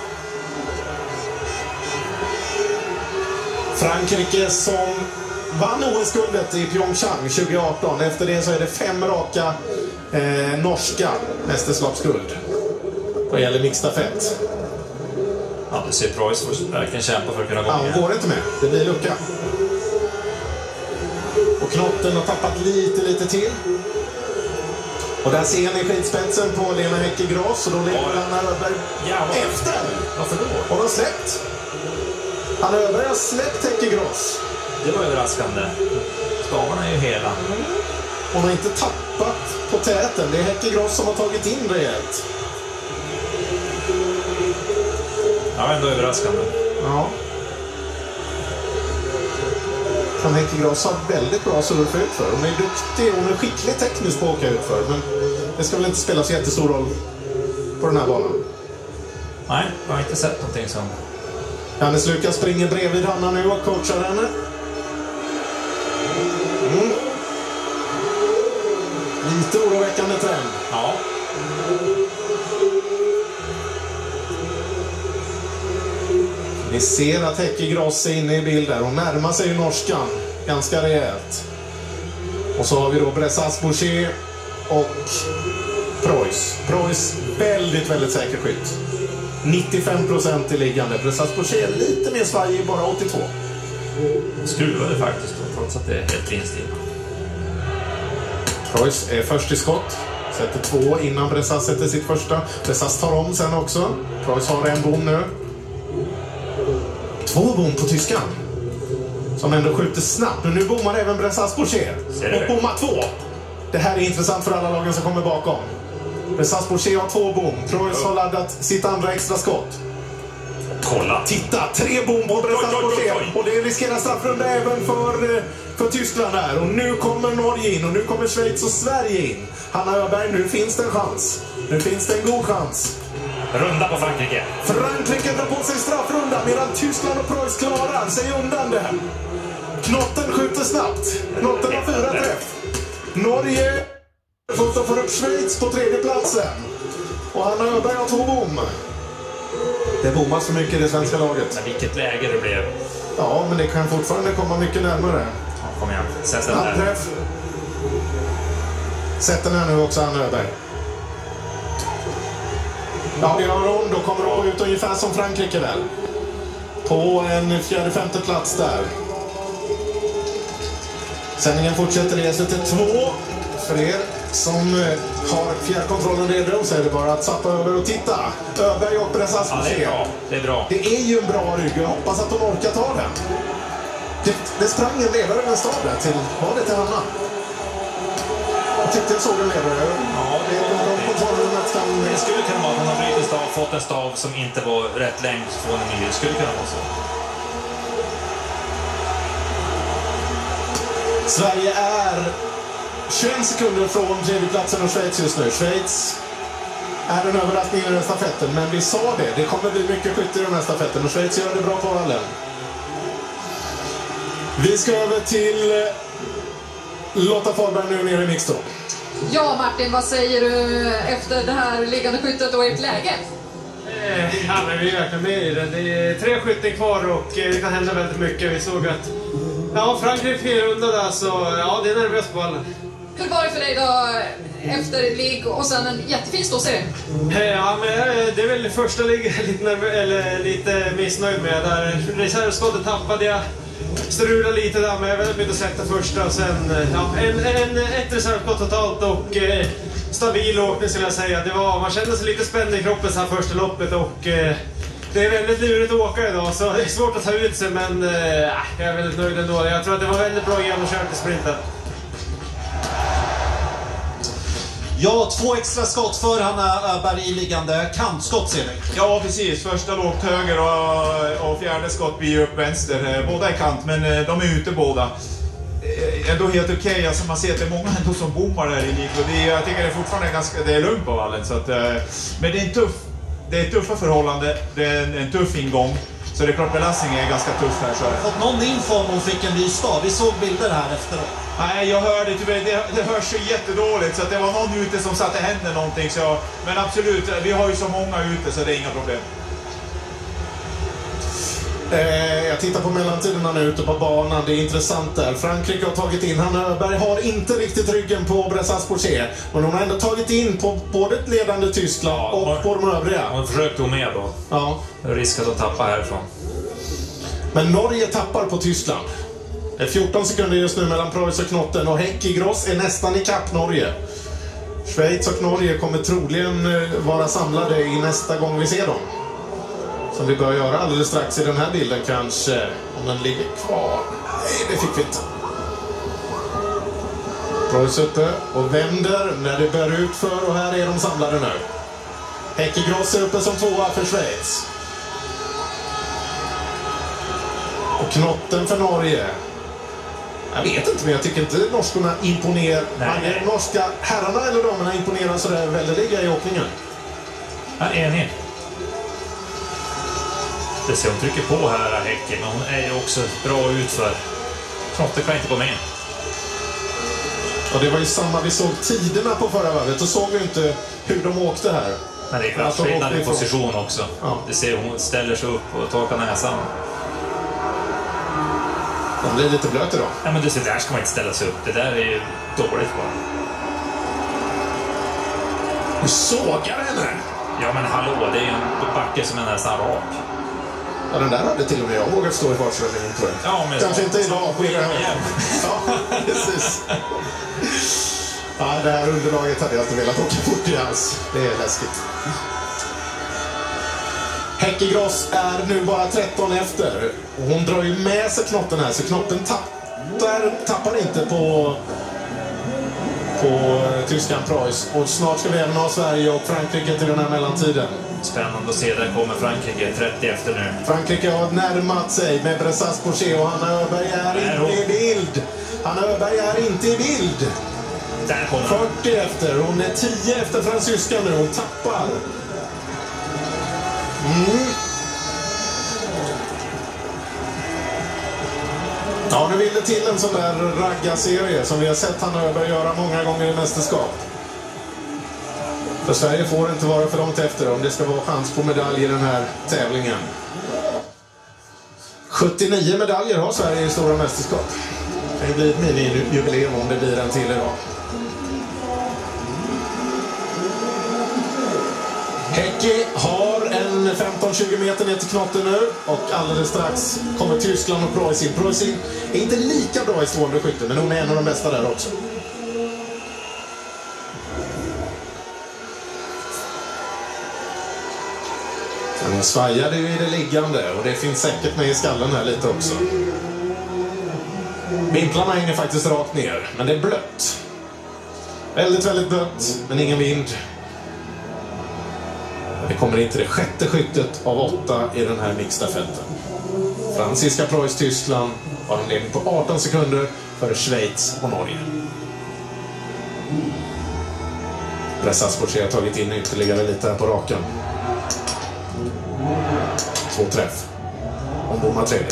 Frankrike som vann O S-guldet i Pyeongchang tjugoarton. Efter det så är det fem raka eh, norska mästerskapsguld vad gäller mixstafett. Ja, du ser Preuss får verkligen kämpa för att kunna gå Ja, med. hon går inte med. Det blir lucka. Och Knotten har tappat lite, lite till. Och där ser ni skidspetsen på Lena Häcki-Gross. Och då ligger ja. Hanna Öberg ja, efter. Varför då? Hon har släppt. Hanna Öberg har släppt Häcki-Gross. Det var överraskande. Stavarna är ju hela. Hon har inte tappat på täten. Det är Häcki-Gross som har tagit in rejält. Ja, ändå överraskande. Ja. Från Häcki-Gross har väldigt bra surf utför. Hon är duktig, hon är skicklig tekniskt på att åka utför. Men det ska väl inte spela så jättestor roll på den här banan. Nej, jag har inte sett någonting som... Johannes Lukas springer bredvid Hanna nu och coachar henne. Mm. Lite oroväckande trend. Ja. Ni ser att Häcki-Gross är inne i bilden. Hon närmar sig ju norskan ganska rejält. Och så har vi då Bressas-Borché och Preuss. Preuss väldigt, väldigt säker skytt. nittiofem procent i liggande. Bressas-Borché är lite mer svajig, bara åttiotvå. Skruvade faktiskt, trots att det är helt instilla. Preuss är först i skott. Sätter två innan Bressas sätter sitt första. Bressas tar om sen också. Preuss har en bom nu. Två bom på tyskan. Som ändå skjuter snabbt. Men nu bommar även Bressas-Borché. Och bommar två. Det här är intressant för alla lagen som kommer bakom. Bressas-Borché har två bom. Preuss har laddat sitt andra extra skott. Kolla. Titta, tre bom på Bressas-Borché. Och det riskerar straffrunda även för, för Tyskland här. Och nu kommer Norge in. Och nu kommer Schweiz och Sverige in. Hanna Öberg, nu finns det en chans. Nu finns det en god chans. Runda på Frankrike. Frankrike drar på sig straffrunda medan Tyskland och Preuss klarar sig undan det. Knotten skjuter snabbt. Knotten har fyra träff. Norge får får upp Schweiz på tredje platsen. Och Hanna Öberg har två bom. Det bommas för mycket i det svenska laget. Men vilket läge det blev. Ja, men det kan fortfarande komma mycket närmare. Ja, kom igen. Sätt den där. Träff. Sätt den här nu också, Anna Öberg. Ja, det gör hon. Då kommer hon ut ungefär som Frankrike väl. På en fjärde, femte plats där. Sändningen fortsätter i S V T två. För er som har fjärrkontrollen redo så är det bara att sappa över och titta. Öberg och Bressas. Ja, det är bra. Det är bra. Det är ju en bra rygg. Jag hoppas att de orkar ta den. Det, det sprang en ledare med en stav där till, var det till Hanna? Jag tyckte jag såg en ledare. Ja, det, det, de kontrollerna kan... det skulle kunna vara att han har brutit stav, fått en stav som inte var rätt längd från en ny. Det skulle kunna vara så. Sverige är tjugoen sekunder från tredjeplatsen och Schweiz just nu. Schweiz är en överraskning i den här stafetten, men vi sa det. Det kommer bli mycket skytte i den här stafetten och Schweiz gör det bra på vallen. Vi ska över till Lotta Fahlberg nu nere i mixton. Ja, Martin, vad säger du efter det här liggande skyttet och ert läge? Ja, men vi är verkligen med i det. Det är tre skytten kvar och det kan hända väldigt mycket. Vi såg att ja, Frankrike fyra runda där, så ja, det är nervöst på alla. Hur var det för dig då efter ligg och sen en jättefin ståserie? Ja, men det är väl första ligg lite, nerv- eller lite missnöjd med. Där reservskottet tappade jag. Strulade lite där, men jag väldigt mycket att sätta första och sen ja, en, en, ett reservskott totalt och eh, stabil åkning skulle jag säga. Det var, man kände sig lite spänd i kroppen så här första loppet och eh, det är väldigt lurigt att åka idag så det är svårt att ta ut sig, men eh, jag är väldigt nöjd ändå. Jag tror att det var väldigt bra genomkört i sprinten. Ja, två extra skott för Hanna Öberg i liggande. Kantskott ser vi. Ja, precis. Första lågt höger och, och fjärde skott blir upp vänster. Båda är kant, men de är ute båda. Ändå helt okej. Okay. Alltså man ser att det är många ändå som bommar där i lik. Och det är, jag tycker det är fortfarande ganska, det är lugnt på vallen. Så att, men det är en tuff, det är tuffa förhållande. Det är en, en tuff ingång. Så det är klart belastningen är ganska tuff här. Så. Har fått någon info om hon fick en ny stav? Vi såg bilder här efteråt. Nej, jag hörde tyvärr, det, det hörs så jättedåligt så att det var någon ute som satte hände någonting. Så, men absolut, vi har ju så många ute så det är inga problem. Eh, jag tittar på mellantiderna nu ute på banan. Det är intressant där. Frankrike har tagit in. Hanna Öberg har inte riktigt ryggen på Bressas Porcher. Men hon har ändå tagit in på både ett ledande Tyskland ja, och på de övriga. Hon försökte hon med då. Ja. Risk att de tappar härifrån. Men Norge tappar på Tyskland. Det är fjorton sekunder just nu mellan Preuss och Knotten och Häckigross är nästan i kapp Norge. Schweiz och Norge kommer troligen vara samlade i nästa gång vi ser dem. Som vi bör göra alldeles strax i den här bilden kanske. Om den ligger kvar. Nej, det fick vi inte. Preuss uppe och vänder när det bär ut för och här är de samlade nu. Häckigross är uppe som tvåa för Schweiz. Och Knotten för Norge. Jag vet inte, men jag tycker inte norskorna imponerar. Nej. Norska herrarna eller damerna imponerar så där väldeliga i åkningen. Jag är enig. Det ser hon trycker på här, Häcken, men hon är ju också bra utför. Knotten kan inte gå med. Och det var ju samma, vi såg tiderna på förra varvet och såg vi inte hur de åkte här. Men det är klart skillnad i position också. Ja. Det ser hon ställer sig upp och torkar näsan. Den blir lite blöt idag. Ja, men det ser, där ska man inte ställa sig upp. Det där är ju dåligt bara. Du sågar henne! Ja, men hallå, det är ju en backe som är nästan rak. Ja, den där hade till och med jag vågat stå i fartställningen, tror jag. Ja, men kanske inte idag. Skicka med. Ja, precis. Ja, det här underlaget hade jag inte velat åka fort i alls. Det är läskigt. Häckigross är nu bara tretton efter. Hon drar ju med sig Knotten här, så Knotten tappar, tappar inte på, på Tyskland Preuss. Och snart ska vi även ha Sverige och Frankrike till den här mellantiden. Spännande att se, där kommer Frankrike trettio efter nu. Frankrike har närmat sig med Bressas Porcher och Hanna Öberg är inte i bild. Hanna Öberg är inte i bild. Där kommer fyrtio efter, hon är tio efter fransyskan nu, hon tappar. Mm. Ja, nu vill det till en sån där ragga-serie som vi har sett Hanna Öberg göra många gånger i mästerskap. För Sverige får inte vara för långt efter om det ska vara chans på medalj i den här tävlingen. sjuttionio medaljer har Sverige i stora mästerskap. Det blir ett mini-jubileum om det blir en till idag. Häcki har en femton tjugo meter ner till knotten nu och alldeles strax kommer Tyskland och Preuss in. Preuss in är inte lika bra i stående skytte, men hon är en av de bästa där också. Hon svajade ju i det liggande och det finns säkert med i skallen här lite också. Vinklarna hänger faktiskt rakt ner, men det är blött. Väldigt, väldigt blött, men ingen vind. Det kommer inte det sjätte skyttet av åtta i den här mixstafetten. Franziska Preuss Tyskland har en ledning på arton sekunder för Schweiz och Norge. Bressasportier har tagit in ytterligare lite här på raken. Två träff. Hon bommar tredje.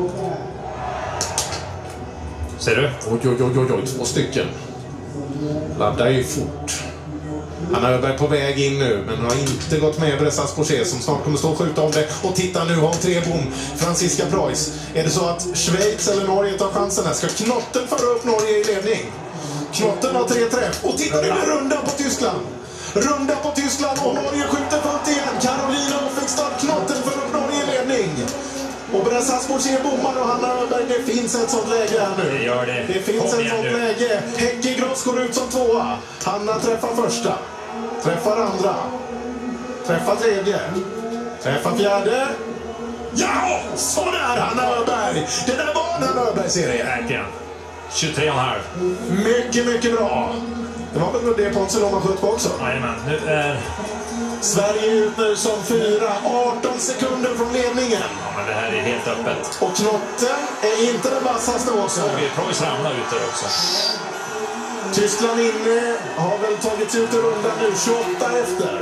Ser du? Oj, oj, oj, oj, oj, två stycken. Laddar ju fort. Han är på väg in nu, men har inte gått med Bressasportier som snart kommer stå och skjuta om det. Och titta nu, har hon tre bom. Franziska Preuss. Är det så att Schweiz eller Norge tar chansen här? Ska Knotten föra upp Norge i ledning? Knotten har tre träff. Och titta, det blir runda på Tyskland. Runda på Tyskland och Norge skjuter fullt igen. Carolina Offenstad, Knotten för upp Norge i ledning. Och Bressasportier bommar och Hanna Öberg. Det finns ett sånt läge här nu. Det gör det. Det finns Kom ett sånt nu. läge. Häcki Gross går ut som tvåa. Hanna träffar första. Träffar andra. Träffar tredje. Träffar fjärde. Ja, så där Hanna Öberg. Det där var en Hanna Öberg-serie. Verkligen. tjugotre komma fem. Mycket, mycket bra. Det var väl det Ponsiloma sköt på också. Jajamän, nu är... Sverige ut nu som fyra, arton sekunder från ledningen. Ja, men det här är helt öppet. Och Knotten är inte den vassaste också. Och Preuss ramlar ut där också. Tyskland inne har väl tagit ut en runda nu, tjugoåtta efter.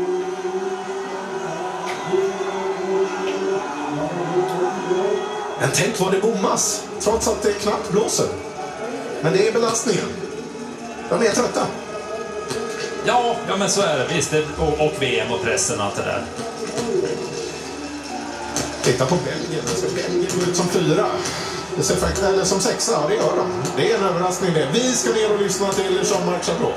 Men tänk vad det bommas, trots att det knappt blåser. Men det är belastningen. De är trötta. Ja, ja men så är det. Visst, det, och, och V M och pressen och allt det där. Titta på Belgien. Ska Belgien gå ut som fyra? Det ser faktiskt, eller som sexa, ja, det gör de. Det är en överraskning det. Vi ska ner och lyssna till Jean-Marc Chabrol.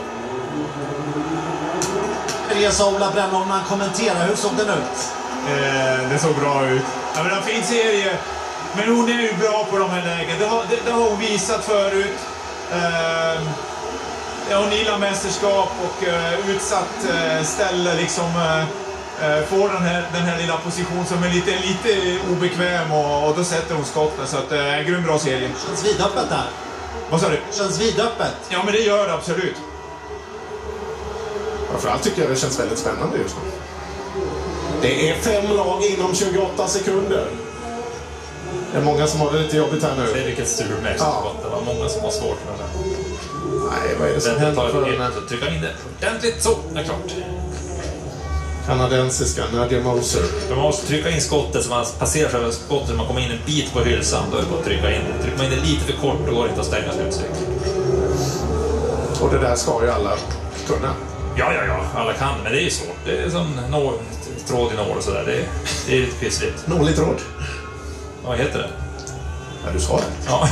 Elias-Ola Brännholm, han kommenterar. Hur såg den ut? Eh, det såg bra ut. Ja, men en fin serie. Men hon är ju bra på de här lägen. Det har, det, det har hon visat förut. Eh, ja, hon gillar mästerskap och eh, utsatt eh, ställe liksom... Eh, får den här, den här lilla position som är lite, lite obekväm och, och då sätter hon skottet. Så att det är en grym bra serie. Känns vidöppet där. Vad sa du? Känns vidöppet. Ja, men det gör det absolut. Framförallt tycker jag det känns väldigt spännande just nu. Det är fem lag inom tjugoåtta sekunder. Det är många som har det lite jobbigt här nu. Se vilket strulmäck som Ja. gått. Det var många som var svårt med det. Nej, vad är det som Den händer tar för ett den helt, trycka in det ordentligt. Så, det är klart. kanadensiska Nadia Moser? De måste trycka in skottet så man passerar själva skottet så man kommer in en bit på hylsan. Då är det bara att trycka in det. Trycker man in det lite för kort, då går det inte att stänga slutsträck. Och det där ska ju alla kunna. Ja, ja, ja. Alla kan, men det är ju svårt. Det är som nå, tråd i nål och sådär. Det, är- det är lite pissligt. Nåligt råd. Vad heter det? Ja, du sa det. Ja.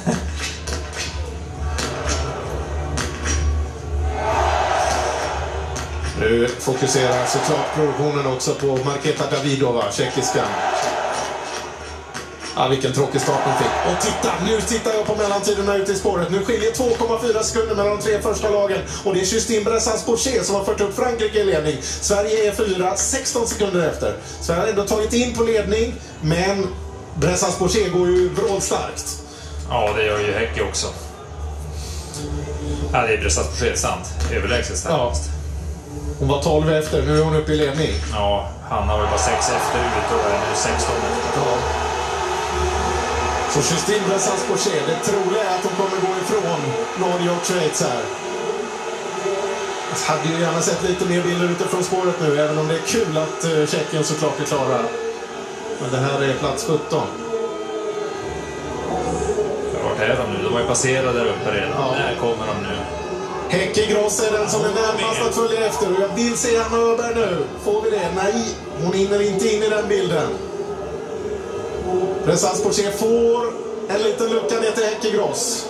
Nu fokuserar såklart produktionen också på Marketa Davidova, tjeckiskan. Ja, vilken tråkig start de fick. Och titta, nu tittar jag på mellantiderna ute i spåret. Nu skiljer två komma fyra sekunder mellan de tre första lagen. Och det är Justine Bressans-Porcher som har fört upp Frankrike i ledning. Sverige är fyra, sexton sekunder efter. Sverige har ändå tagit in på ledning, men Bressans-Porcher går ju vrålstarkt. Ja, det gör ju Häcki också. Ja, det är Bressans-Porcher, sant. Överlägset starkast. Hon var tolv efter, nu är hon uppe i ledning. Ja, Hanna var ju bara sex efter ut och är nu sexton efter. Ja. Så Justine Bressans-Porcher, det troliga är att hon kommer gå ifrån Norge och Schweiz här. Jag hade ju gärna sett lite mer bilder utifrån spåret nu, även om det är kul att uh, Tjeckien såklart är klara. Men det här är plats sjutton. Vart är de nu? De har ju passerat där uppe redan. Ja. Där kommer de nu. Häcki Gross är den som är närmast att följa efter. Och jag vill se Hanna Öberg nu. Får vi det? Nej, hon hinner inte in i den bilden. Dressage Porsche får en liten lucka ner till Häckegross.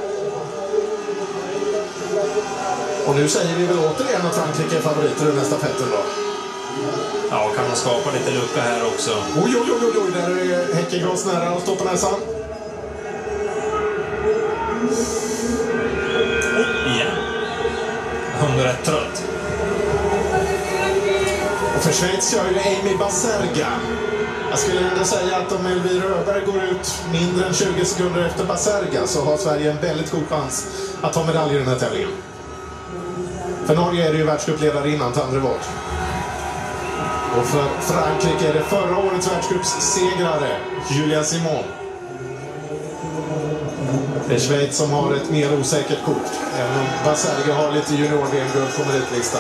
Och nu säger vi väl återigen att Frankrike är favoriter i nästa fetten då. Ja, kan de skapa lite lucka här också. Oj, oj, oj, oj, där är Häckegross nära att stå på näsan. Oh, igen. Hon är rätt trött. Och för Schweiz kör ju Amy Baserga. Jag skulle ändå säga att om Elvira Öberg går ut mindre än tjugo sekunder efter Baserga så har Sverige en väldigt god chans att ta medalj i den här tävlingen. För Norge är det ju världscupledare innan Tandrevold. Och för Frankrike är det förra årets världscupssegrare Julia Simon. Det är Schweiz som har ett mer osäkert kort. Även om Baserga har lite junior-V M-guld på meritlistan.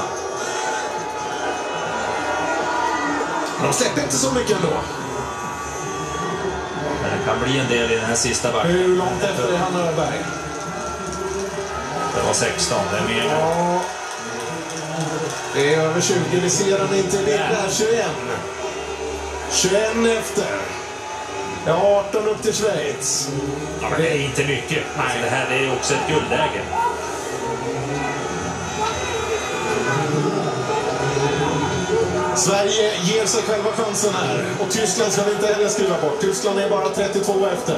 De släpper inte så mycket ändå. Men det kan bli en del i den här sista backen. Hur långt efter är Hanna Öberg? Det var sexton, det är mer. Ja. Det är över tjugo, vi ser den inte i bild där, tjugoett. tjugoett efter. Ja, arton upp till Schweiz. Ja, men det är inte mycket. Nej, det här är också ett guldläge. Sverige ger sig själva chansen här. Och Tyskland ska vi inte heller skriva bort. Tyskland är bara trettiotvå efter.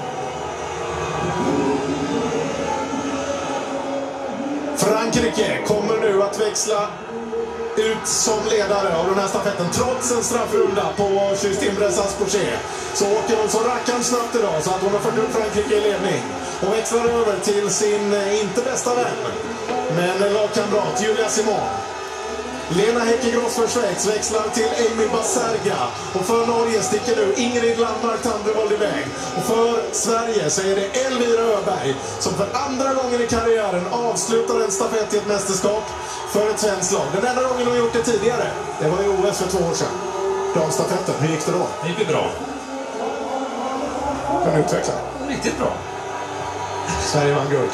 Frankrike kommer nu att växla ut som ledare av den här stafetten. Trots en straffrunda på Justine Dressage Porsche så åker hon så rackarn snabbt idag så att hon har fört upp Frankrike i ledning. Och växlar över till sin inte bästa vän, men lagkamrat Julia Simon. Lena Häckegross för Schweiz växlar till Amy Baserga. Och för Norge sticker nu Ingrid Landmark Tandrevold iväg. Och för Sverige så är det Elvira Öberg som för andra gången i karriären avslutar en stafett i ett mästerskap för ett svenskt lag. Den enda gången hon gjort det tidigare, det var i O S för två år sedan. Damstafetten, hur gick det då? Det gick bra. Kan du utveckla? Riktigt bra. Sverige vann guld.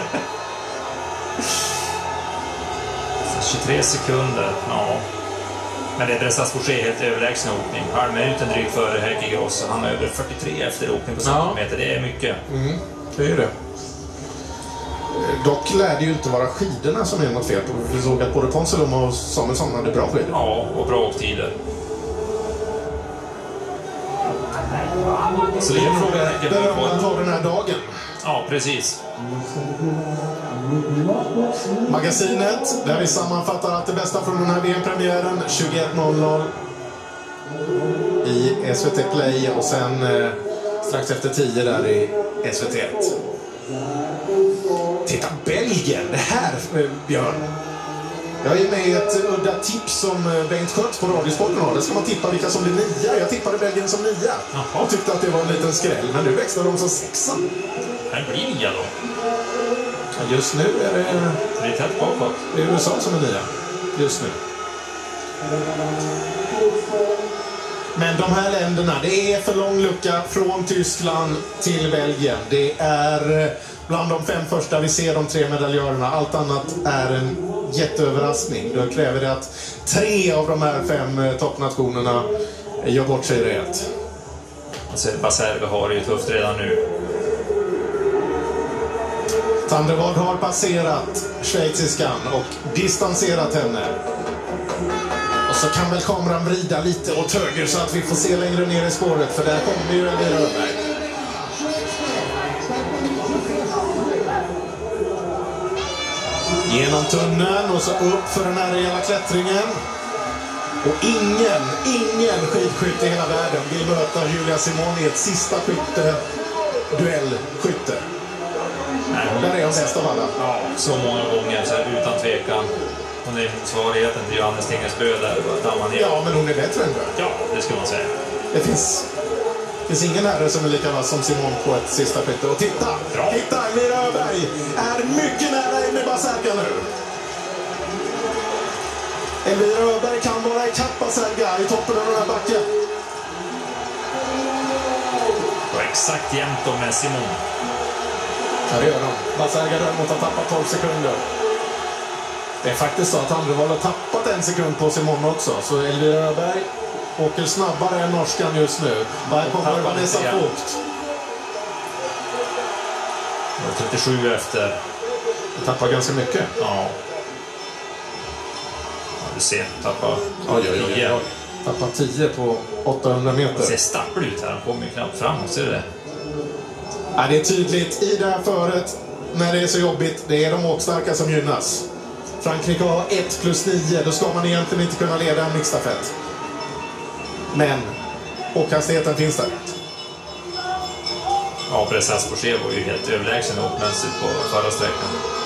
tjugotre sekunder, ja. Men det är Dressage Porsche helt överlägsen åkning. Halv minuten drygt före Häckegross. Han har över fyrtiotre efter åkning på centimeter. Det är mycket. Mm, det är ju det. Dock lär det ju inte vara skidorna som är något fel på. Vi såg att både Ponselum och Samuelsson hade bra skidor. Ja, och bra åktider. Så det är en fråga att ha den här dagen. Ja, precis. Magasinet, där vi sammanfattar att det bästa från den här V M-premiären tjugoett noll noll i S V T Play och sen eh, strax efter tio där i S V T ett. Titta, Belgien, det här eh, Björn. Jag är med i ett udda tips som Bengt Sköld på Radiosporten har. Där ska man tippa vilka som blir nia. Jag tippade Belgien som nia. Och tyckte att det var en liten skräll. Men nu växlar de som sexa. Här blir nia då. Ja, just nu är det... Det är tätt bakåt. Det är U S A som är nia. Just nu. Men de här länderna, det är för lång lucka från Tyskland till Belgien. Det är bland de fem första vi ser de tre medaljörerna. Allt annat är en jätteöverraskning. Då kräver det att tre av de här fem toppnationerna gör bort sig rejält. Alltså, Baserga har det ju tufft redan nu. Tandrevold har passerat schweiziskan och distanserat henne. Och så kan väl kameran vrida lite åt höger så att vi får se längre ner i spåret, för där kommer ju Elvira Öberg. Genom tunneln och så upp för den här rejäla klättringen. Och ingen, ingen skidskytte i hela världen vill möta Julia Simon i ett sista skytte, duellskytte. Nej, hon där är hon bäst av alla. Ja, så många gånger, så här, utan tvekan. Hon är motsvarigheten till Johannes Tingersbø där. Ja, men hon är bättre än det. Ja, det ska man säga. Det finns, det finns ingen herre som är lika vass som Simon på ett sista skytte. Och titta! Bra. Titta! Elvira Öberg är mycket nära Amy Baserga nu. Elvira Öberg kan vara i kapp Baserga i toppen av den här backen. Och exakt jämnt då med Simon. Ja, det gör de. Baserga däremot har tappat tolv sekunder. Det är faktiskt så att Tandrevold har tappat en sekund på Simon också. Så Elvira Öberg åker snabbare än norskan just nu. Här kommer Vanessa Vogt. trettiosju efter. Jag tappar ganska mycket. Ja. Du ser, tappar oj, oj, oj, oj. Tappar tio på åttahundra meter. Det ser stappel ut här, han kommer ju knappt framåt, ser du det? Ja, det är tydligt i det här föret när det är så jobbigt. Det är de åkstarka som gynnas. Frankrike har ett plus nio, då ska man egentligen inte kunna leda en mixstafett. Men åkhastigheten finns där. Ja, Bressas Porsche var ju helt överlägsen åkmässigt på förra sträckan.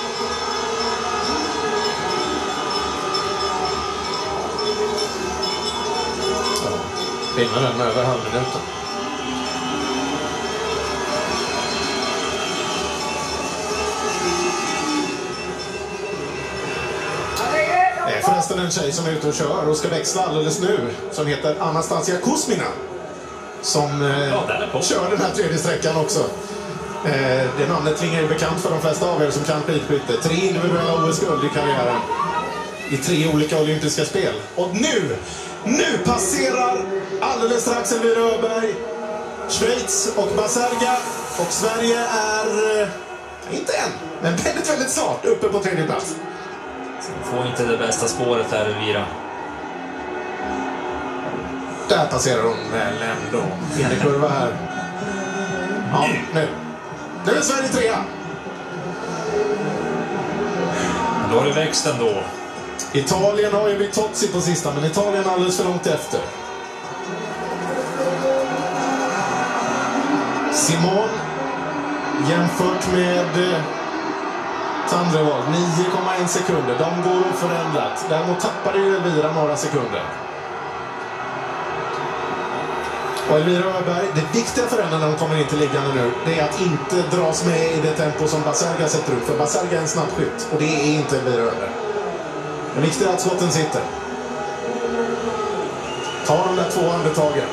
Vinner den med över halvminuten. Det är förresten en tjej som är ute och kör och ska växla alldeles nu, som heter Anastasia Kuzmina, som eh, ja, kör den här tredje sträckan också. Eh, det namnet klingar ju bekant för de flesta av er som kan skidskytte. Tre individuella O S-guld i karriären i tre olika olympiska spel. Och nu, nu passerar alldeles strax Elvira Öberg Schweiz och Baserga, och Sverige är eh, inte än, men väldigt, väldigt snart uppe på tredje plats. Får inte det bästa spåret här, Elvira. Där passerar hon väl ändå. Inte kurva här. Ja, nu. Nu är Sverige trea. Då har det växt ändå. Italien har ju Vitozzi på sista, men Italien alldeles för långt efter. Simon jämfört med Tandrevold, nio komma en sekunder. De går oförändrat. Däremot tappade ju Elvira några sekunder. Och Elvira Öberg, det viktiga för henne när hon kommer in till liggande nu, det är att inte dras med i det tempo som Baserga sätter ut. För Baserga är en snabb skytt, och det är inte Elvira Öberg. Det viktiga är att skotten sitter. Ta de där två andetagen.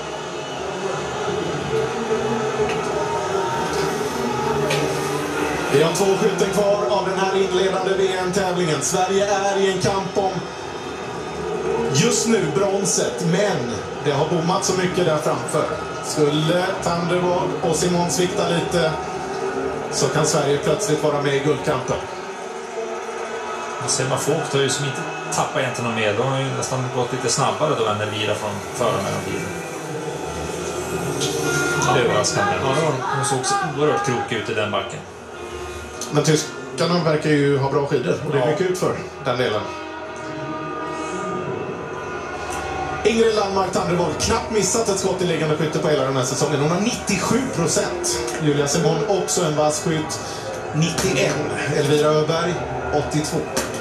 Vi har två skytten kvar av den här inledande V M-tävlingen. Sverige är i en kamp om just nu bronset, men det har bommat så mycket där framför. Skulle Tandrevold och Simon svikta lite, så kan Sverige plötsligt vara med i guldkampen. Selma Vogt har ju som inte tappat egentligen någon mer. De har ju nästan gått lite snabbare då än Elvira från förra mellan tiden. Överraskande. Ja, hon såg så oerhört krokig ut i den backen. Men tyskarna verkar ju ha bra skidor, och det är mycket ut för den delen. Ingrid Landmark Tandrevold knappt missat ett skott i liggande skytte på hela den här säsongen. Hon har nittiosju procent. Julia Simon också en vass skytt, nittioen. Elvira Öberg åttiotvå.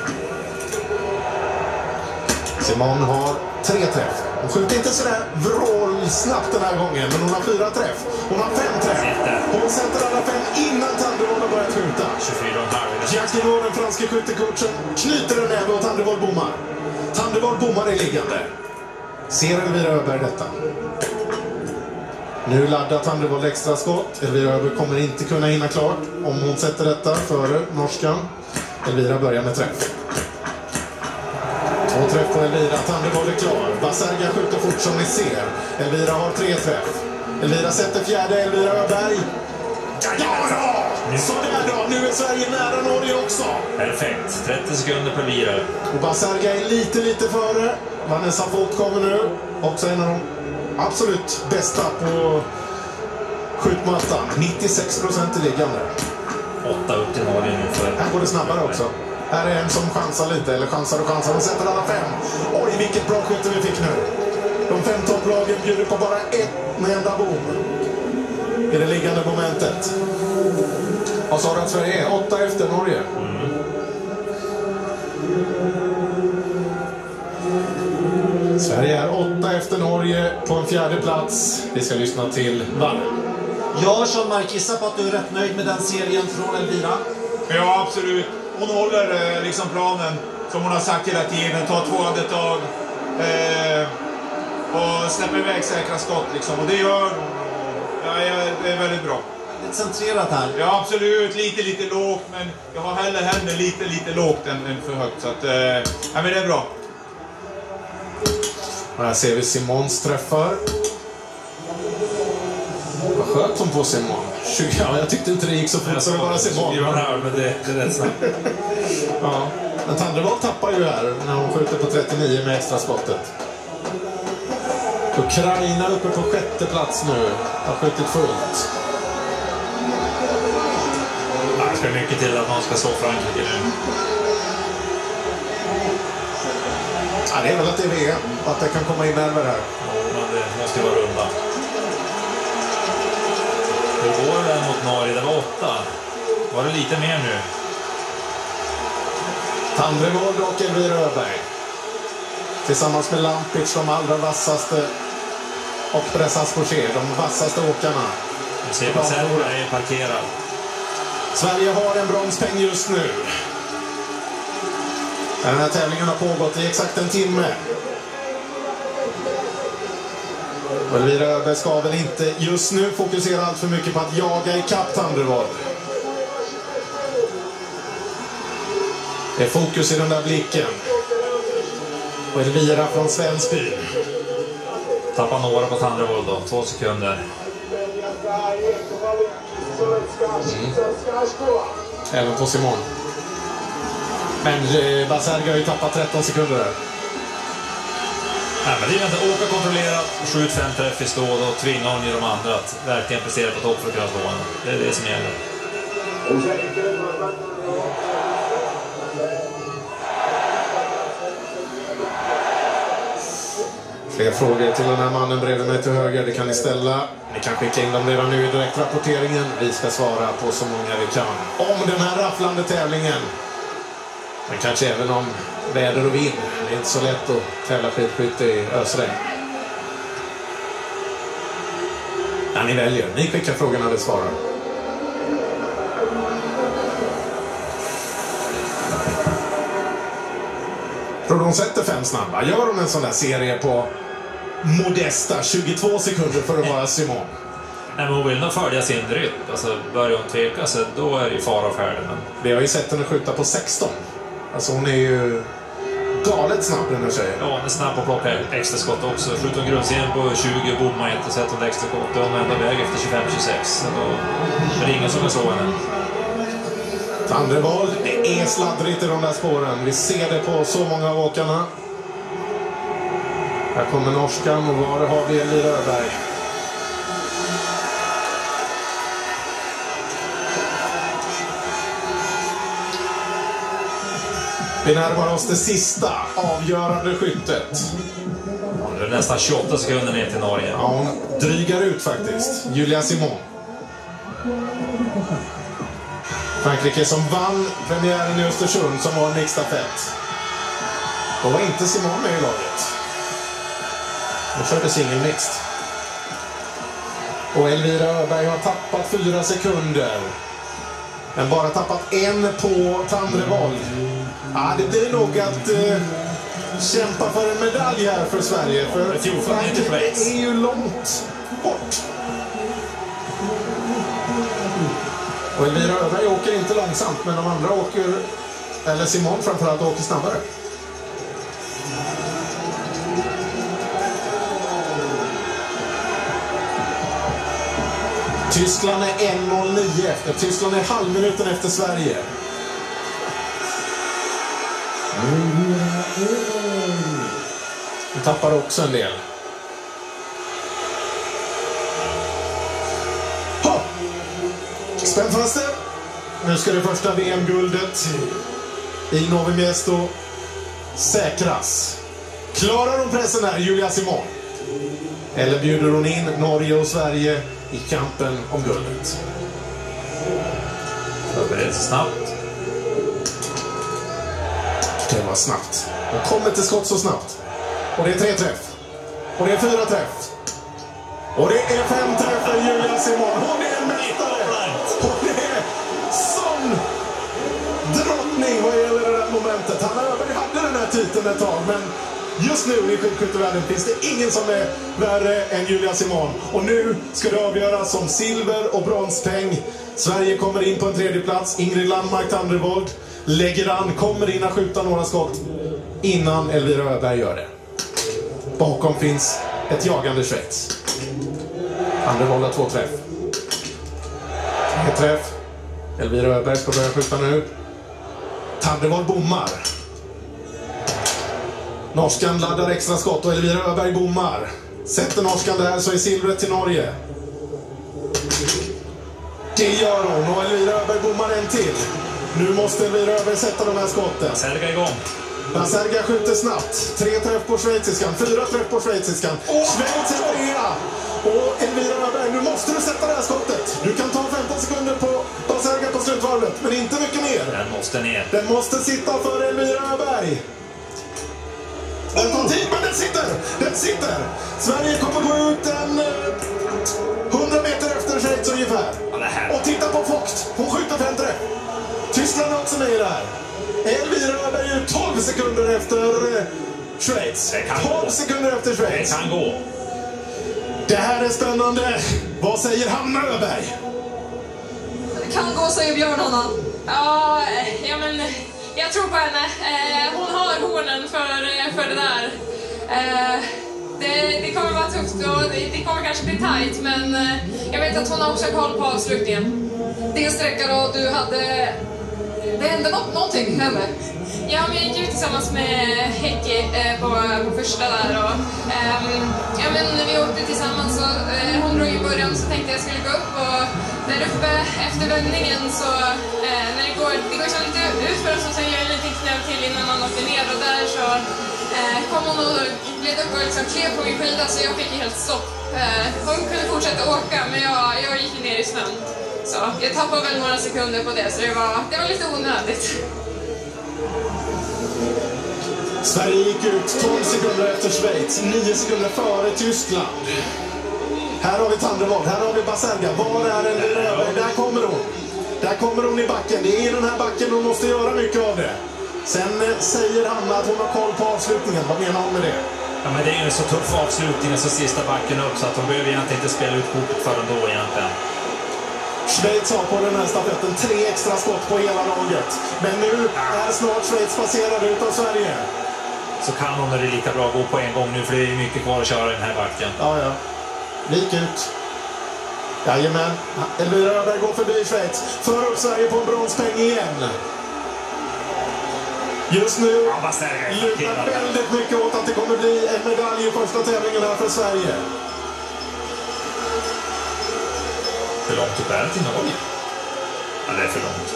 Simon har tre träff. Hon skjuter inte sådär vrålsnabbt den här gången, men hon har fyra träff. Hon har fem träff. Hon sätter alla fem innan Tandrevold har börjat skjuta. tjugofyra och en halv. Jacques Guillaume, den franske skyttecoachen, knyter en näve och Tandrevold bommar. Tandrevold bommar i liggande. Ser Elvira Öberg detta? Nu laddar Tandrevold extra skott. Elvira Öberg kommer inte kunna hinna klart om hon sätter detta före norskan. Elvira börjar med träff. Två träff på Elvira. Tandrevold är klar. Baserga skjuter fort som ni ser. Elvira har tre träff. Elvira sätter fjärde. Elvira Öberg. Ja, ja, ja! Sådär då. Nu är Sverige nära Norge också. Perfekt. trettio sekunder per Elvira. Och Baserga är lite, lite före. Vanessa Vogt kommer nu. Också en av de absolut bästa på skjutmattan. nittiosex procent i liggande. Åtta upp till Norge nu för... Här går det snabbare också. Här är en som chansar lite, eller chansar och chansar och sätter alla fem. Oj, vilket bra skytte vi fick nu. De fem topplagen bjuder på bara ett enda bom i det liggande momentet. Vad sa du att Sverige är? Åtta efter Norge. Mm. Sverige är åtta efter Norge på en fjärde plats. Vi ska lyssna till Valle. Jag som Mark gissar på att du är rätt nöjd med den serien från Elvira. Ja, absolut. Hon håller eh, liksom planen som hon har sagt hela tiden. Tar två andetag eh, och släpper iväg säkra skott liksom. Och det gör hon. Ja, det är väldigt bra. Lite centrerat här. Ja, absolut. Lite, lite lågt. Men jag har hellre henne lite, lite lågt än, än för högt. Så att, eh, ja, men det är bra. Och här ser vi Simons träffar. Vad sköt hon på Simon? tjugo, ja, jag tyckte inte det gick så fort så det bara Simon. Det var här, men det, det är rätt snabbt. Ja. Men Tandrevold tappar ju här när hon skjuter på trettionio med extra skottet. Ukraina uppe på sjätte plats nu. Har skjutit fullt. Det ska mycket till att man ska slå Frankrike nu. Ja, det är väl att det är V M. Att det kan komma in nerver här. Ja, men det måste ju vara runda. Hur går det mot Norge? Det var åtta. Var det lite mer nu? Tandrevold och Elvira Öberg. Tillsammans med Lampic, de allra vassaste. Och Bressas Boucher, de vassaste åkarna. Vi ser att Sverige är parkerad. Sverige har en bronspeng just nu. Den här tävlingen har pågått i exakt en timme. Och Elvira Öberg ska väl inte just nu fokusera allt för mycket på att jaga i kapp Tandrevold. Det är fokus i den där blicken. Och Elvira från Svensby. Tappar några på Tandrevold då, två sekunder. Mm. Även på Simon. Men eh, Baserga har ju tappat tretton sekunder där. Nej, men det är inte åka kontrollerat, skjut fem träff i stå och tvinga hon ju de andra att verkligen prestera på topp för att kunna slå henne. Det är det som gäller. Fler frågor till den här mannen bredvid mig till höger, det kan ni ställa. Ni kan skicka in dem redan nu i direktrapporteringen. Vi ska svara på så många vi kan om den här rafflande tävlingen. Men kanske även om väder och vind. Det är inte så lätt att tävla skidskytte i ösregn. Ja, ni väljer. Ni skickar frågorna och vi svarar. Tror du hon sätter fem snabba? Gör hon en sån där serie på modesta tjugotvå sekunder för att vara Simon? Nej, men hon vill nog följa sin rytm. Alltså, börjar hon tveka så då är det ju fara och färdig. Men... Vi har ju sett henne skjuta på sexton. Alltså hon är ju galet snabb den här tjejen. Ja, hon är snabb på att plocka extra skott också. Skjuter hon grundserien på tjugo, bommar ett och sätter hon extra skott. Då är hon ända väg efter tjugofem tjugosex. Då är det ingen som kan slå henne. Tandrevold, det är sladdrigt i de där spåren. Vi ser det på så många av åkarna. Här kommer norskan och var har vi Elvira Öberg. Vi närmar oss det sista avgörande skyttet. Det är nästan tjugoåtta sekunder ner till Norge. Ja, hon drygar ut faktiskt. Julia Simon. Frankrike som vann premiären i Östersund som var en mixstafett. Då var inte Simon med i laget. Då körde single mixed. Och Elvira Öberg har tappat fyra sekunder. Men bara tappat en på Tandrevold. Ja, det blir nog att eh, kämpa för en medalj här för Sverige. För Frankrike är ju långt bort. Och Elvira Öberg åker inte långsamt, men de andra åker, eller Simon framförallt, åker snabbare. Tyskland är en noll nio efter. Tyskland är halvminuten efter Sverige. De tappar också en del. Ha! Spänn fast det. Nu ska det första V M-guldet i Novi Miesto säkras. Klarar hon pressen här, Julia Simon? Eller bjuder hon in Norge och Sverige i kampen om guldet? Det är så snabbt. Det var snabbt. Hon kommer till skott så snabbt. Och det är tre träff. Och det är fyra träff. Och det är fem träff för Julia Simon. Hon är en mästare. Hon är sån drottning vad gäller det där momentet. Han hade den här titeln ett tag, men just nu i skidskyttevärlden finns det ingen som är värre än Julia Simon. Och nu ska det avgöras som silver- och bronspeng. Sverige kommer in på en tredje plats. Ingrid Landmark Tandrevold lägger an, kommer in att skjuta några skott innan Elvira Öberg gör det. Bakom finns ett jagande Schweiz. Andra håller två träff. Tre träff. Elvira Öberg ska börja skjuta nu. Tandrevold bommar. Norskan laddar extra skott och Elvira Öberg bommar. Sätter norskan där så är silvret till Norge. Det gör hon och Elvira Öberg bommar en till. Nu måste Elvira Öberg sätta de här skotten. Serga igång. Serga skjuter snabbt. Tre träff på schweiziskan, fyra träff på schweiziskan. Oh! Schweiz är trea. Och Elvira Öberg, nu måste du sätta det här skottet. Du kan ta femton sekunder på Serga på slutvarvet, men inte mycket mer. Den måste ner. Den måste sitta för Elvira Öberg. Den tar tid, men den sitter! Den sitter! Sverige kommer gå ut en eh, hundra meter efter Schweiz ungefär. Ja, det här. Och titta på Vogt. Hon skjuter fem träff. Tyskland är också med i det här. Elvira Öberg är tolv sekunder efter eh, Schweiz. tolv gå. sekunder efter Schweiz. Det kan gå. Det här är spännande. Vad säger Hanna Öberg? Det kan gå, säger Björn, Hanna. Ja, ja men jag tror på henne. Eh, hon har hornen för, för det där. Eh, det, det kommer vara tufft och det, det kommer kanske bli tajt, men eh, jag vet att hon har också koll på avslutningen. Din sträcka då, du hade... Det hände något, någonting henne. Ja, men jag gick ut tillsammans med Häcki eh, på, på första där och ehm, ja, men vi åkte tillsammans och eh, hon drog i början så tänkte jag skulle gå upp och där uppe efter vändningen så eh, när det går, det går liksom lite ut för oss och så gör jag lite knöv till innan man åker ner och där så eh, kom hon och gled upp och liksom klev på min skida så jag fick helt stopp. Eh, hon kunde fortsätta åka men jag, jag gick ner i snön. Så jag tappade väl några sekunder på det så det var, det var lite onödigt. Sverige gick ut tolv sekunder efter Schweiz, nio sekunder före Tyskland. Här har vi Tandrevold, här har vi Baserga. Var är Elvira Öberg? Där kommer hon. Där kommer hon i backen. Det är i den här backen hon måste göra mycket av det. Sen eh, säger Hanna att hon har koll på avslutningen. Vad menar hon med det? Ja, men det är ju en så tuff avslutning, så sista backen upp, så att de behöver egentligen inte spela ut kortet förrän då egentligen. Schweiz har på den här stafetten tre extra skott på hela laget. Men nu är snart Schweiz passerad ut av Sverige. Så kan hon, när det är lika bra, gå på en gång nu, för det är mycket kvar att köra i den här backen. Ja, ja. Lik ut. Jajamän. Elvira Öberg går förbi Schweiz. För upp Sverige på en bronspeng igen. Just nu ja, lutar väldigt mycket åt att det kommer bli en medalj i första tävlingen här för Sverige. Hur långt upp är det till Norge? Ja, det är för långt.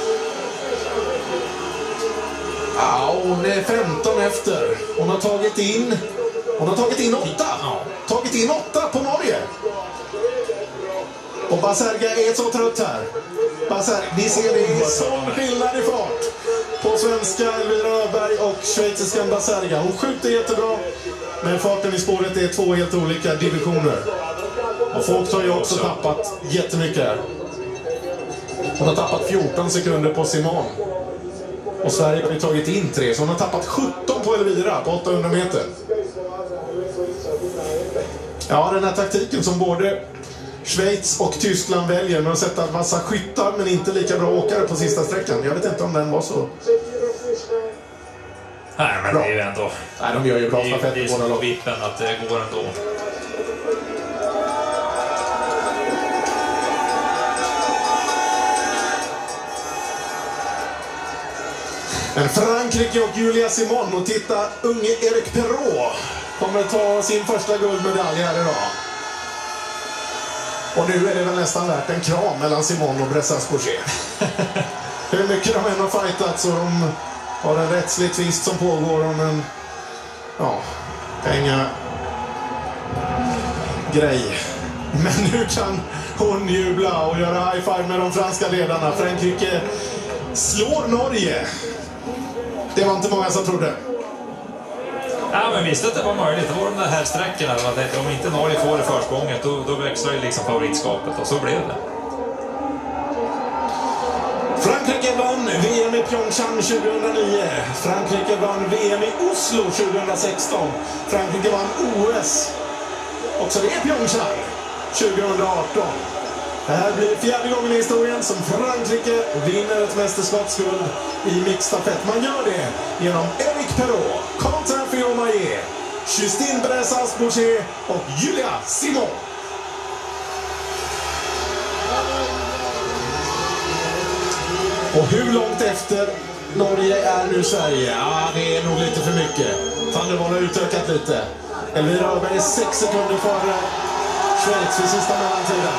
Ja, hon är femton efter. Hon har tagit in... Hon har tagit in åtta. Ja. Tagit in åtta på Norge. Och Baserga är så trött här. Baserga, ni ser det är sån skillnad i fart på svenska Elvira Öberg och schweiziskan Baserga. Hon skjuter jättebra, men farten i spåret är två helt olika divisioner. Och folk har ju också tappat jättemycket här. Hon har tappat fjorton sekunder på Simon. Och Sverige har ju tagit in tre, så hon har tappat sjutton på Elvira på åttahundra meter. Ja, den här taktiken som både Schweiz och Tyskland väljer med att sätta massa skyttar men inte lika bra åkare på sista sträckan. Jag vet inte om den var så... Nej, men bra. det är ju ändå... Nej, de gör ju bra det är, stafett det är på båda så lag. vippen att det går ändå. Men Frankrike och Julia Simon, och titta, unge Eric Perrault kommer ta sin första guldmedalj här idag. Och nu är det väl nästan värt en kram mellan Simon och Bressas-Boucher. Hur mycket de än har fightat så de har en rättslig tvist som pågår om en, ja, pengar grej. Men nu kan hon jubla och göra high five med de franska ledarna. Frankrike slår Norge. Det var inte många som trodde. Ja, men visst att det var möjligt. Det var de här sträckorna. Om inte Norge får det försprånget, då, då växlar ju liksom favoritskapet. Och så blev det. Frankrike vann V M i Pyeongchang tjugohundranio. Frankrike vann V M i Oslo tjugohundrasexton. Frankrike vann O S också det i Pyeongchang tjugohundraarton. Det här blir fjärde gången i historien som Frankrike vinner ett mästerskapsguld i mixstafett. Man gör det genom Eric Perrault, Quentin Fillon-Maillet Justine Bressas-Boucher och Julia Simon. Och hur långt efter Norge är nu Sverige? Ja, det är nog lite för mycket. Van der Waal har utökat lite. Elvira Öberg är sex sekunder före Schweiz vid sista mellantiden.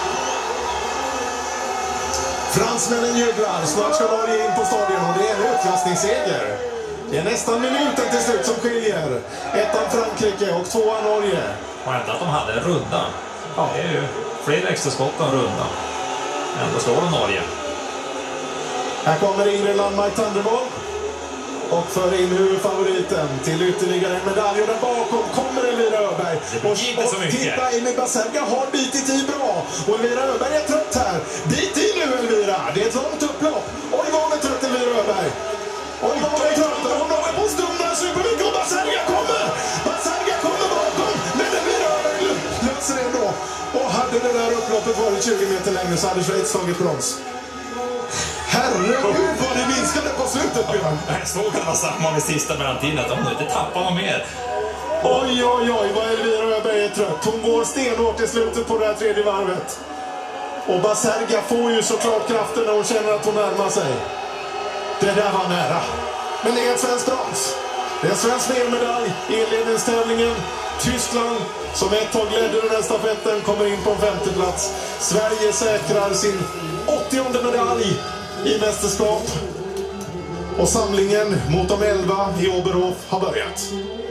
Fransmännen jublar. Snart ska Norge in på stadion och det är en utklassningsseger. Det är nästan minuten till slut som skiljer. Ettan Frankrike och tvåan Norge. Och ändå att de hade en runda. Ja. Det är ju fler extra skott än runda. Ändå slår de Norge. Här kommer Ingrid Landmark Thunderbolt och för in huvudfavoriten till ytterligare en medalj. Och där bakom kommer Elvira Öberg. Och, och titta, Amy Baselga har bitit i bra. Och Elvira Öberg är trött här. Bit i nu Elvira. Det är ett långt upplopp. Oj, vad hon är trött Elvira Öberg. Oj, vad hon är trött. Hon har på stunden supermycket och Baselga kommer. Baselga kommer bakom. Men Elvira Öberg löser det ändå. Och hade det där upploppet varit tjugo meter längre så hade Schweiz tagit brons. Herregud vad det minskade på slutet, Björn. Jag såg att det var samma med sista mellantiden, att de inte tappar något mer. Oj, oj, oj, vad Elvira Öberg är trött. Hon går stenhårt i slutet på det här tredje varvet. Och Baselga får ju såklart kraften när hon känner att hon närmar sig. Det där var nära. Men det är ett svensk brons. Det är en svensk medalj i inledningstävlingen. Tyskland, som ett tag ledde den här stafetten, kommer in på en femte plats. Sverige säkrar sin åttionde medalj i mästerskap. Och samlingen mot de elva i Oberhof har börjat.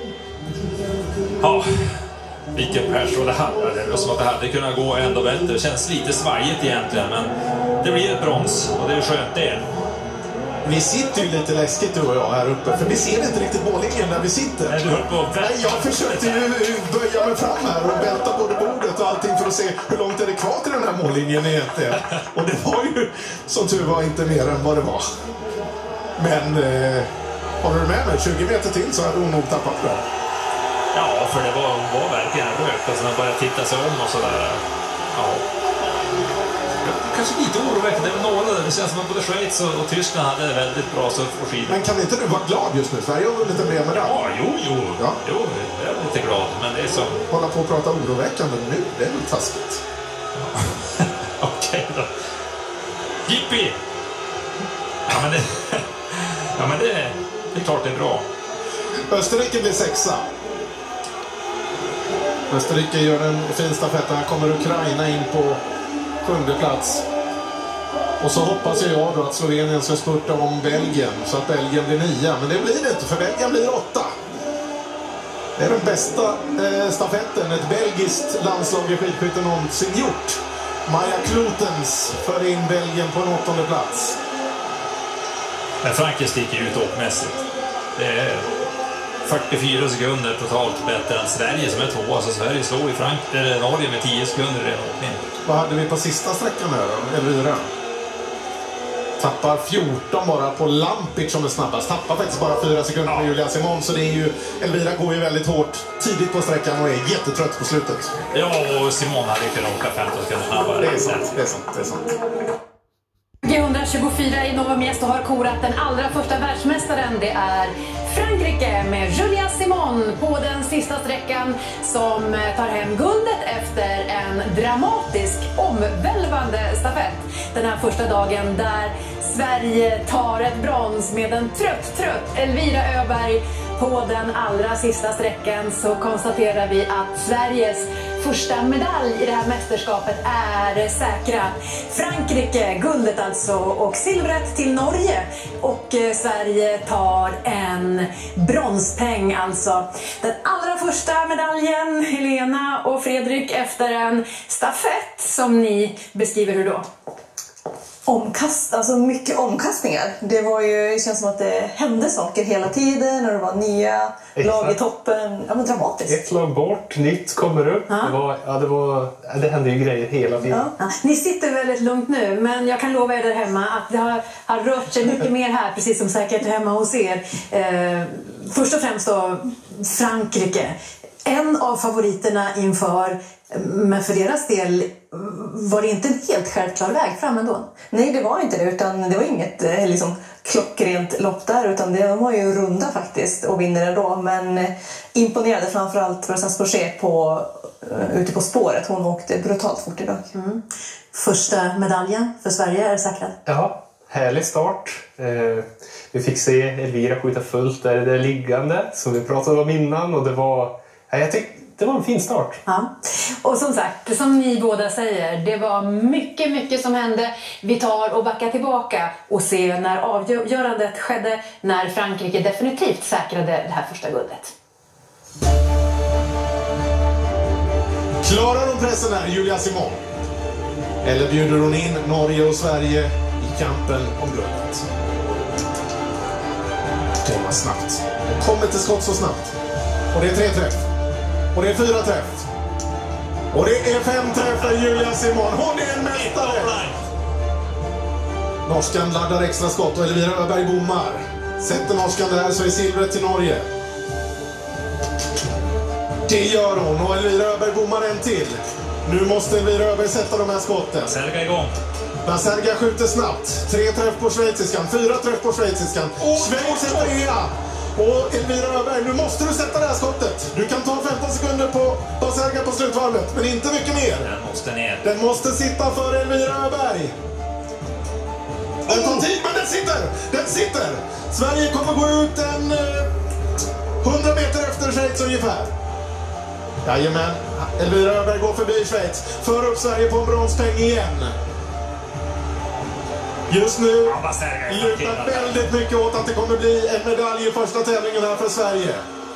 Ja, vilken person det här. Det är som att det hade kunnat gå ändå bättre. Det känns lite svajigt egentligen, men det blir ett brons och det är skönt det. Vi sitter ju lite läskigt du och jag här uppe, för vi ser inte riktigt mållinjen där vi sitter. Nej, du höll på. Nej, jag försökte ju böja mig fram här och välta både bordet och allting för att se hur långt är det kvar till den här mållinjen egentligen. Och det var ju, som tur var, inte mer än vad det var. Men, eh, håller du med mig? tjugo meter till så hade hon nog tappat det. Ja, för det var, var verkligen rökt. Alltså man började titta sig om och sådär. Ja. Kanske lite oroväckande. Det var några. Det känns som att både Schweiz och, och Tyskland hade väldigt bra surf och skidor. Men kan inte du vara glad just nu? Sverige har vunnit en bred medalj. Ja, jo, jo. Ja. Jo, jag är lite glad. Men det är som... Hålla på och prata oroväckande nu, det är väl taskigt. Ja. Okej då. Jippi! Ja, men det... ja, men det, det är klart det är bra. Österrike blir sexa. Österrike gör en fin stafett. Här kommer Ukraina in på sjunde plats. Och så hoppas jag då att Slovenien ska spurta om Belgien så att Belgien blir nia. Men det blir det inte, för Belgien blir åtta. Det är den bästa eh, stafetten ett belgiskt landslag i skidskytte någonsin gjort. Maja Klotens för in Belgien på en åttonde plats. Men Frankrike sticker ut åkmässigt. Det är fyrtiofyra sekunder totalt bättre än Sverige som är två. Alltså Sverige slår i Frankrike, Norge med tio sekunder i en åkning. Vad hade vi på sista sträckan här då? Elvira tappar fjorton bara på Lampic som är snabbast. Tappar faktiskt bara fyra sekunder på ja. Julia Simon. Så det är ju, Elvira går ju väldigt hårt tidigt på sträckan och är jättetrött på slutet. Ja, och Simon hade kunnat åka femton sekunder snabbare. Det är sant, det är sant, det är sant. tjugohundratjugofyra i Nova Miesto har korat den allra första världsmästaren. Det är Frankrike med Julia Simon på den sista sträckan som tar hem guldet efter en dramatisk, omvälvande stafett. Den här första dagen där Sverige tar ett brons med en trött, trött Elvira Öberg. På den allra sista sträckan så konstaterar vi att Sveriges första medalj i det här mästerskapet är säkrat. Frankrike, guldet alltså, och silvret till Norge. Och eh, Sverige tar en bronspeng alltså. Den allra första medaljen, Helena och Fredrik, efter en stafett som ni beskriver hur då? Omkast, alltså mycket omkastningar. Det var ju, det känns som att det hände saker hela tiden när det var nya lag i toppen. Ja, men dramatiskt. Ett lag bort, nytt kommer upp. Ja. Det, var, ja, det, var, det hände ju grejer hela tiden. Ja. Ja. Ni sitter väldigt lugnt nu, men jag kan lova er där hemma att det har, har rört sig mycket mer här, precis som säkert hemma hos er. Eh, först och främst då Frankrike. En av favoriterna inför, men för deras del var det inte en helt självklar väg fram ändå. Nej, det var inte det, utan det var inget liksom klockrent lopp där, utan det var ju runda faktiskt och vinner ändå. Men imponerade framförallt Brassens Boucher på, uh, ute på spåret. Hon åkte brutalt fort idag. Mm. Första medaljen för Sverige är säkrad. Ja, härlig start. Eh, vi fick se Elvira skjuta fullt där, där liggande som vi pratade om innan, och det var, ja, jag tyckte det var en fin start. Ja. Och som sagt, som ni båda säger, det var mycket, mycket som hände. Vi tar och backar tillbaka och ser när avgörandet skedde, när Frankrike definitivt säkrade det här första guldet. Klarar hon pressen här, Julia Simon? Eller bjuder hon in Norge och Sverige i kampen om guldet? Det var snabbt. Hon kommer till skott så snabbt. Och det är tre träff. Och det är fyra träff. Och det är fem träff för Julia Simon. Hon är en mästare! Norskan laddar extra skott och Elvira Öberg bommar. Sätter norskan där så är silvret till Norge. Det gör hon, och Elvira Öberg bommar en till. Nu måste Elvira Öberg sätta de här skotten. Baserga igång. Baserga skjuter snabbt. Tre träff på schweiziskan, fyra träff på schweiziskan. Oh, Schweiz är trea! Och Elvira Öberg, nu måste du sätta det här skottet. Du kan ta femton sekunder på Baserga på slutvarvet, men inte mycket mer. Den måste ner. Den måste sitta för Elvira Öberg. Den tar tid, men den sitter! Den sitter! Sverige kommer gå ut en eh, hundra meter efter Schweiz ungefär. Jajamän, Elvira Öberg går förbi Schweiz. För upp Sverige på en bronspeng igen. Just nu lutar väldigt mycket åt att det kommer bli en medalj i första tävlingen här för Sverige.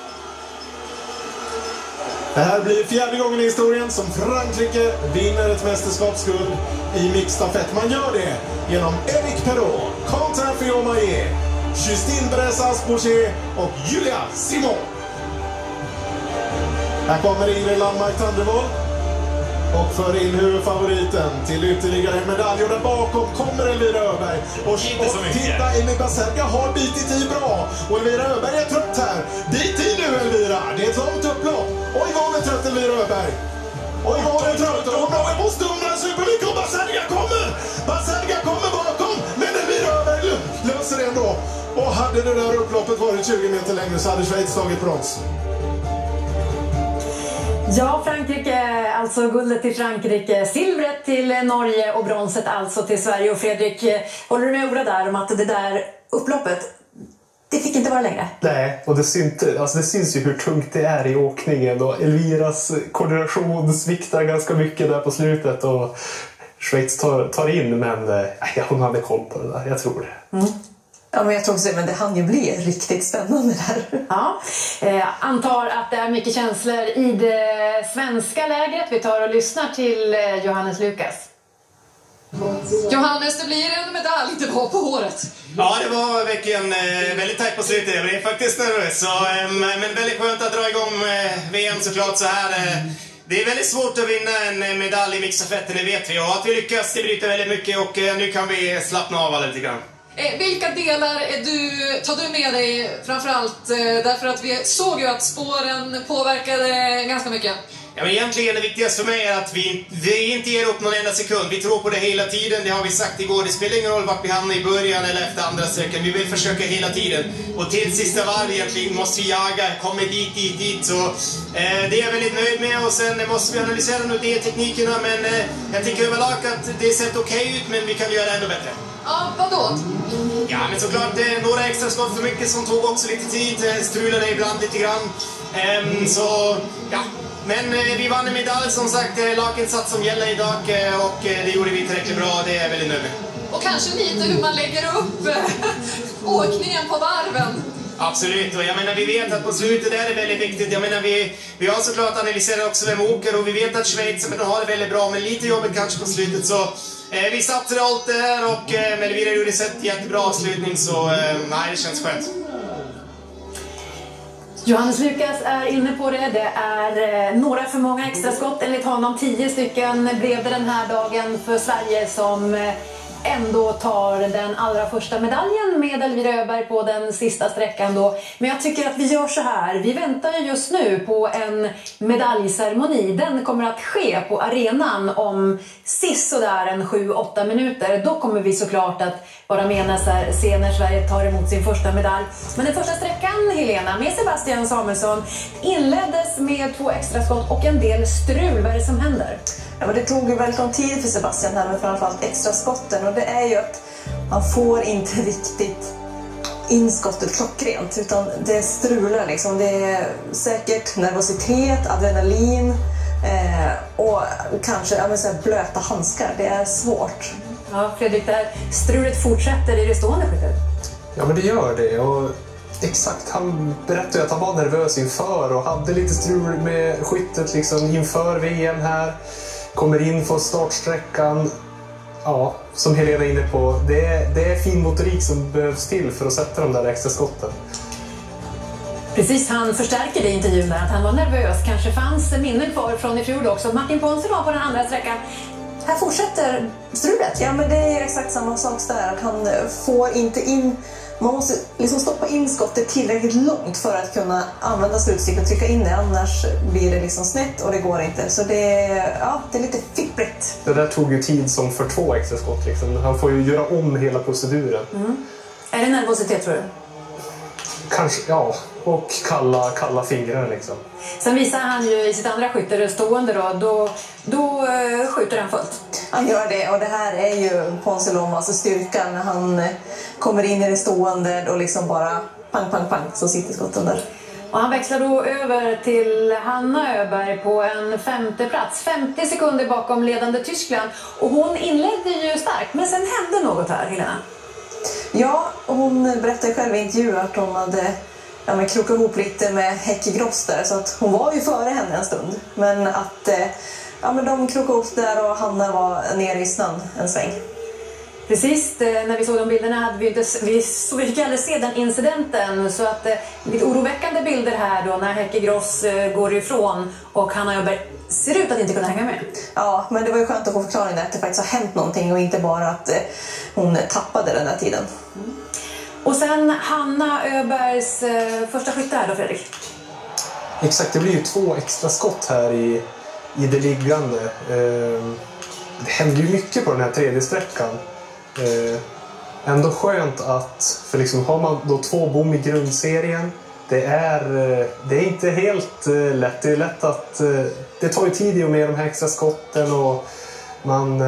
Det här blir fjärde gången i historien som Frankrike vinner ett mästerskapsguld i mixstafett. Man gör det genom Eric Perrault, Quentin Fillon-Maillet, Justine Bressas-Boucher och Julia Simon. Här kommer Ingrid Landmark-Tandrevold och för in huvudfavoriten till ytterligare en medalj. Och där bakom kommer Elvira Öberg. Och, och titta, Emil Baserga har bitit i bra. Och Elvira Öberg är trött här. Bit i nu, Elvira. Det är ett långt upplopp. Oj, vad hon är trött, Elvira Öberg. Oj, vad hon är trött. Och Norge måste undra supermycket. Och Baserga kommer. Baserga kommer bakom. Men Elvira Öberg löser det ändå. Och hade det där upploppet varit tjugo meter längre så hade Schweiz tagit brons. Ja, Frankrike, alltså guldet till Frankrike, silvret till Norge och bronset alltså till Sverige. Och Fredrik, håller du med Ola där om att det där upploppet, det fick inte vara längre? Nej, och det syns, alltså det syns ju hur tungt det är i åkningen, och Elviras koordination sviktar ganska mycket där på slutet och Schweiz tar, tar in, men ja, hon hade koll på det där, jag tror det. Mm. Ja, men jag tror också det, men det hann ju bli riktigt spännande där. Ja, eh, antar att det är mycket känslor i det svenska lägret. Vi tar och lyssnar till eh, Johannes Lukas. Johannes, det blir en medalj, det var på håret. Ja, det var verkligen eh, väldigt tajt på slutet. Jag blev faktiskt nervös. Så, eh, men väldigt skönt att dra igång eh, V M såklart så här. Eh, det är väldigt svårt att vinna en medalj i mixstafetten, det vet vi. Och att vi lyckas, det bryter väldigt mycket och eh, nu kan vi slappna av alla lite grann. Eh, vilka delar är du, tar du med dig framförallt? Eh, därför att vi såg ju att spåren påverkade ganska mycket. Ja, men egentligen det viktigaste för mig är att vi, vi inte ger upp någon enda sekund. Vi tror på det hela tiden, det har vi sagt igår. Det spelar ingen roll vart vi hamnar i början eller efter andra sträckan. Vi vill försöka hela tiden. Och till sista varv egentligen måste vi jaga, kommer dit, dit, dit. Så eh, det är jag väldigt nöjd med. Och sen måste vi analysera nu de teknikerna. Men eh, jag tycker överlag att det ser okej ut, men vi kan göra det ännu bättre. Ja, vadå? Ja, men såklart eh, några extra skott för mycket som tog också lite tid. Eh, strulade ibland lite grann. Eh, så, ja. Men eh, vi vann en medalj, som sagt, eh, laginsats som gäller idag eh, och eh, det gjorde vi tillräckligt bra, det är jag väldigt nöjd med. Och kanske lite hur man lägger upp eh, åkningen på varven. Absolut, och jag menar vi vet att på slutet är det väldigt viktigt. Jag menar vi, vi har såklart analyserat också vem åker och vi vet att Schweiz men de har det väldigt bra, men lite jobbigt kanske på slutet så eh, vi satsade allt där och eh, men vi gjorde sett jättebra avslutning så eh, nej, det känns skönt. Johannes Lukas är inne på det. Det är eh, några för många extra skott. Enligt honom tio stycken blev det den här dagen för Sverige som eh, ändå tar den allra första medaljen med Elvira Öberg på den sista sträckan då. Men jag tycker att vi gör så här. Vi väntar ju just nu på en medaljceremoni. Den kommer att ske på arenan om sisådär en sju åtta minuter. Då kommer vi såklart att vara med när, se när Sverige tar emot sin första medalj. Men den första sträckan, Helena, med Sebastian Samuelsson inleddes med två extra skott och en del strul. Vad är det som händer? Ja, men det tog ju väldigt lång tid för Sebastian här med framförallt extra skotten, och det är ju att man får inte riktigt inskottet klockrent, utan det strular liksom. Det är säkert nervositet, adrenalin eh, och kanske ja, men så här blöta handskar. Det är svårt. Ja, Fredrik, det här strulet fortsätter i det stående skyttet. Ja, men det gör det. Och exakt, han berättade ju att han var nervös inför och hade lite strul med skyttet liksom inför V M här. Kommer in från startsträckan. Ja, som Helena är inne på, det är, det är fin motorik som behövs till för att sätta de där extra skotten. Precis, han förstärker det i intervjun där, att han var nervös. Kanske fanns minnen kvar från i fjol också. Martin Ponsiluoma var på den andra sträckan. Här fortsätter strulet. Ja, men det är exakt samma sak där. Att han får inte in... Man måste liksom stoppa in skottet tillräckligt långt för att kunna använda slutstycket och trycka in det. Annars blir det liksom snett och det går inte. Så det är, ja, det är lite fippligt. Det där tog ju tid som för två extra skott. Liksom. Han får ju göra om hela proceduren. Mm. Är det nervositet, tror du? Kanske, ja. Och kalla, kalla fingrar liksom. Sen visar han ju i sitt andra skytte, det stående då, då, då uh, skjuter han fullt. Han gör det, och det här är ju Ponsiluoma, alltså styrkan när han kommer in i det stående och liksom bara pang, pang, pang, så sitter skotten där. Och han växlar då över till Hanna Öberg på en femte plats, femtio sekunder bakom ledande Tyskland. Och hon inledde ju starkt, men sen hände något här, Helena. Ja, hon berättade själv i intervju att hon hade ja, men krokat ihop lite med Heikki Gross där, så att hon var ju före henne en stund. Men att ja, men de krokade ihop där och Hanna var nere i snön en sväng. Precis, när vi såg de bilderna hade vi inte, vi, så vi fick aldrig se den incidenten, så att lite oroväckande bilder här då när Heikki Gross går ifrån och Hanna Öberg ser ut att inte kunna hänga med. Ja, men det var ju skönt att få förklaring där att det faktiskt har hänt någonting och inte bara att eh, hon tappade den där tiden. Mm. Och sen Hanna Öbergs eh, första skytte här då, Fredrik. Exakt, det blir ju två extra skott här i, i det liggande. Eh, det händer ju mycket på den här tredje sträckan. Eh, ändå skönt att, för liksom har man då två bom i grundserien, det är, det är inte helt lätt. Det är lätt att det tar ju tid i och med de här extra skotten och man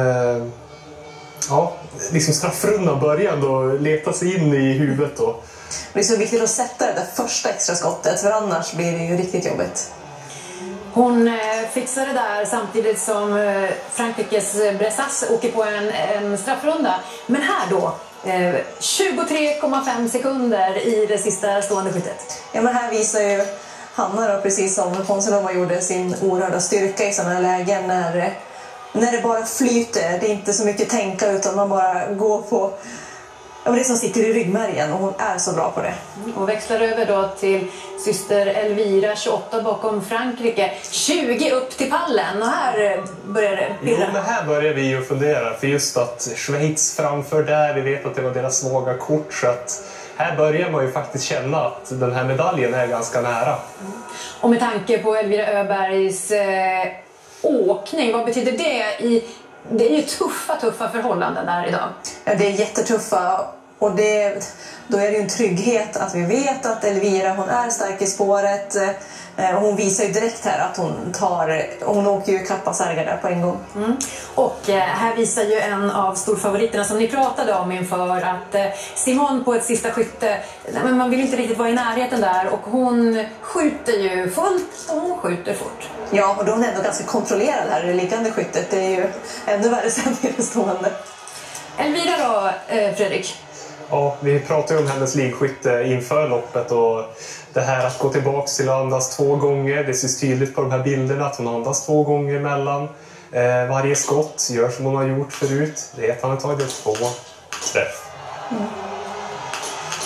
ja, liksom straffrundan börjar då leta sig in i huvudet då. Det är så viktigt att sätta det där första extra skottet, för annars blir det ju riktigt jobbigt. Hon eh, fixar det där samtidigt som eh, Frankrikes Bressas åker på en, en straffrunda. Men här då, eh, tjugotre komma fem sekunder i det sista stående skyttet. Ja, men här visar ju Hanna då, precis som Ponsiluoma gjorde, sin oerhörda styrka i sådana här lägen när, när det bara flyter. Det är inte så mycket tänka, utan man bara går på ja, det som sitter i ryggmärgen, och hon är så bra på det. Och växlar över då till syster Elvira, tjugoåtta bakom Frankrike, tjugo upp till pallen, och här börjar det pirra. Jo, men här börjar vi ju fundera, för just att Schweiz framför där, vi vet att det var deras svaga kort, så att här börjar man ju faktiskt känna att den här medaljen är ganska nära. Och med tanke på Elvira Öbergs eh, åkning, vad betyder det i... Det är ju tuffa, tuffa förhållanden där idag. Ja, det är jättetuffa, och det, då är det ju en trygghet att vi vet att Elvira, hon är stark i spåret. Och hon visar ju direkt här att hon tar, hon åker ju kappa Sarga där på en gång. Mm. Och eh, här visar ju en av storfavoriterna som ni pratade om inför att eh, Simon på ett sista skytte, men man vill inte riktigt vara i närheten där, och hon skjuter ju fullt och hon skjuter fort. Ja, och då är hon ändå ganska kontrollerad här i det liggande skyttet. Det är ju ännu värre sen i det stående. Elvira då, eh, Fredrik? Ja, vi pratade ju om hennes ligskytte inför loppet, och det här att gå tillbaka till att andas två gånger, det syns tydligt på de här bilderna att hon andas två gånger mellan eh, varje skott, gör som hon har gjort förut. Det är att han har tagit två träff. Mm.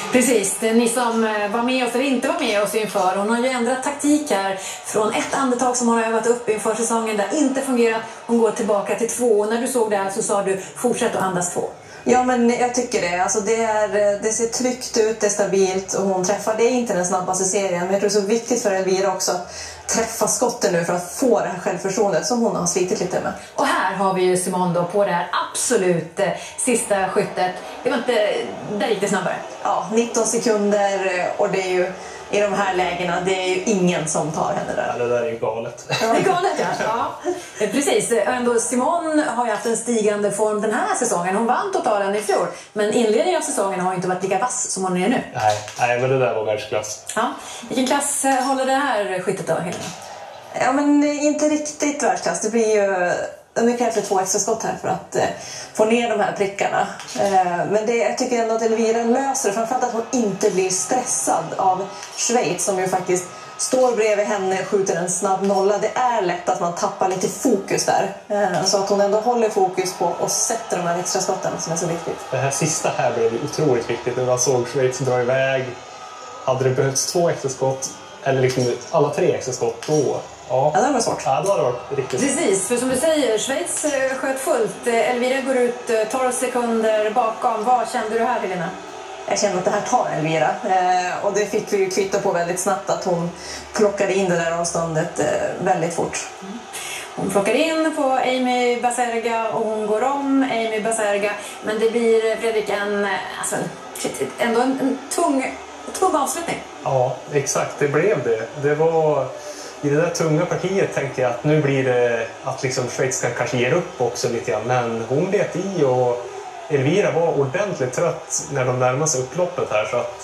Precis, ni som var med oss eller inte var med oss inför. Hon har ju ändrat taktik här från ett andetag som hon har övat upp inför säsongen där inte fungerat. Hon går tillbaka till två och när du såg det här så sa du fortsätt att andas två. Ja, men jag tycker det. Alltså det, är, det ser tryggt ut, det är stabilt och hon träffar. Det är inte den snabbaste serien, men jag tror det är så viktigt för Elvira också att träffa skotten nu för att få det här självförtroendet som hon har slitit lite med. Och här har vi ju Simone då på det här absolut eh, sista skyttet. Det var inte, där gick det snabbare. Ja, nitton sekunder och det är ju i de här lägena, det är ju ingen som tar henne där. Ja, det där är ju galet. Ja. Det är galet, ja. Ja. Precis. Ändå Simone har ju haft en stigande form den här säsongen. Hon vann totalen i fjol. Men inledningen av säsongen har inte varit lika vass som hon är nu. Nej, nej men det där var världsklass. Ja. Vilken klass håller det här skyttet då, Helena? Ja, men inte riktigt världsklass. Det blir ju... Nu krävs det två extra skott här för att eh, få ner de här prickarna. Eh, men det, jag tycker ändå att Elvira löser det. Framförallt att hon inte blir stressad av Schweiz som ju faktiskt står bredvid henne och skjuter en snabb nolla. Det är lätt att man tappar lite fokus där. Eh, så att hon ändå håller fokus på och sätter de här extra skotten som är så viktigt. Det här sista här blev otroligt viktigt. När man såg Schweiz dra iväg. Hade det behövts två extra skott eller liksom alla tre extra skott då... Ja, ja det var svårt. Ja, det var det riktigt. Precis, för som du säger, Schweiz sköt fullt. Elvira går ut tolv sekunder bakom. Vad kände du här, Helena? Jag kände att det här tar Elvira. Eh, och det fick vi ju kvitta på väldigt snabbt att hon plockade in det där avståndet eh, väldigt fort. Mm. Hon plockar in på Amy Baserga och hon går om Amy Baserga. Men det blir, Fredrik, en, alltså, ändå en, en tung, tung avslutning. Ja, exakt. Det blev det. Det var... I det där tunga partiet tänkte jag att nu blir det att liksom Schweiz kan kanske ge upp också lite grann. Men hon bet i och Elvira var ordentligt trött när de närmade sig upploppet här. Så att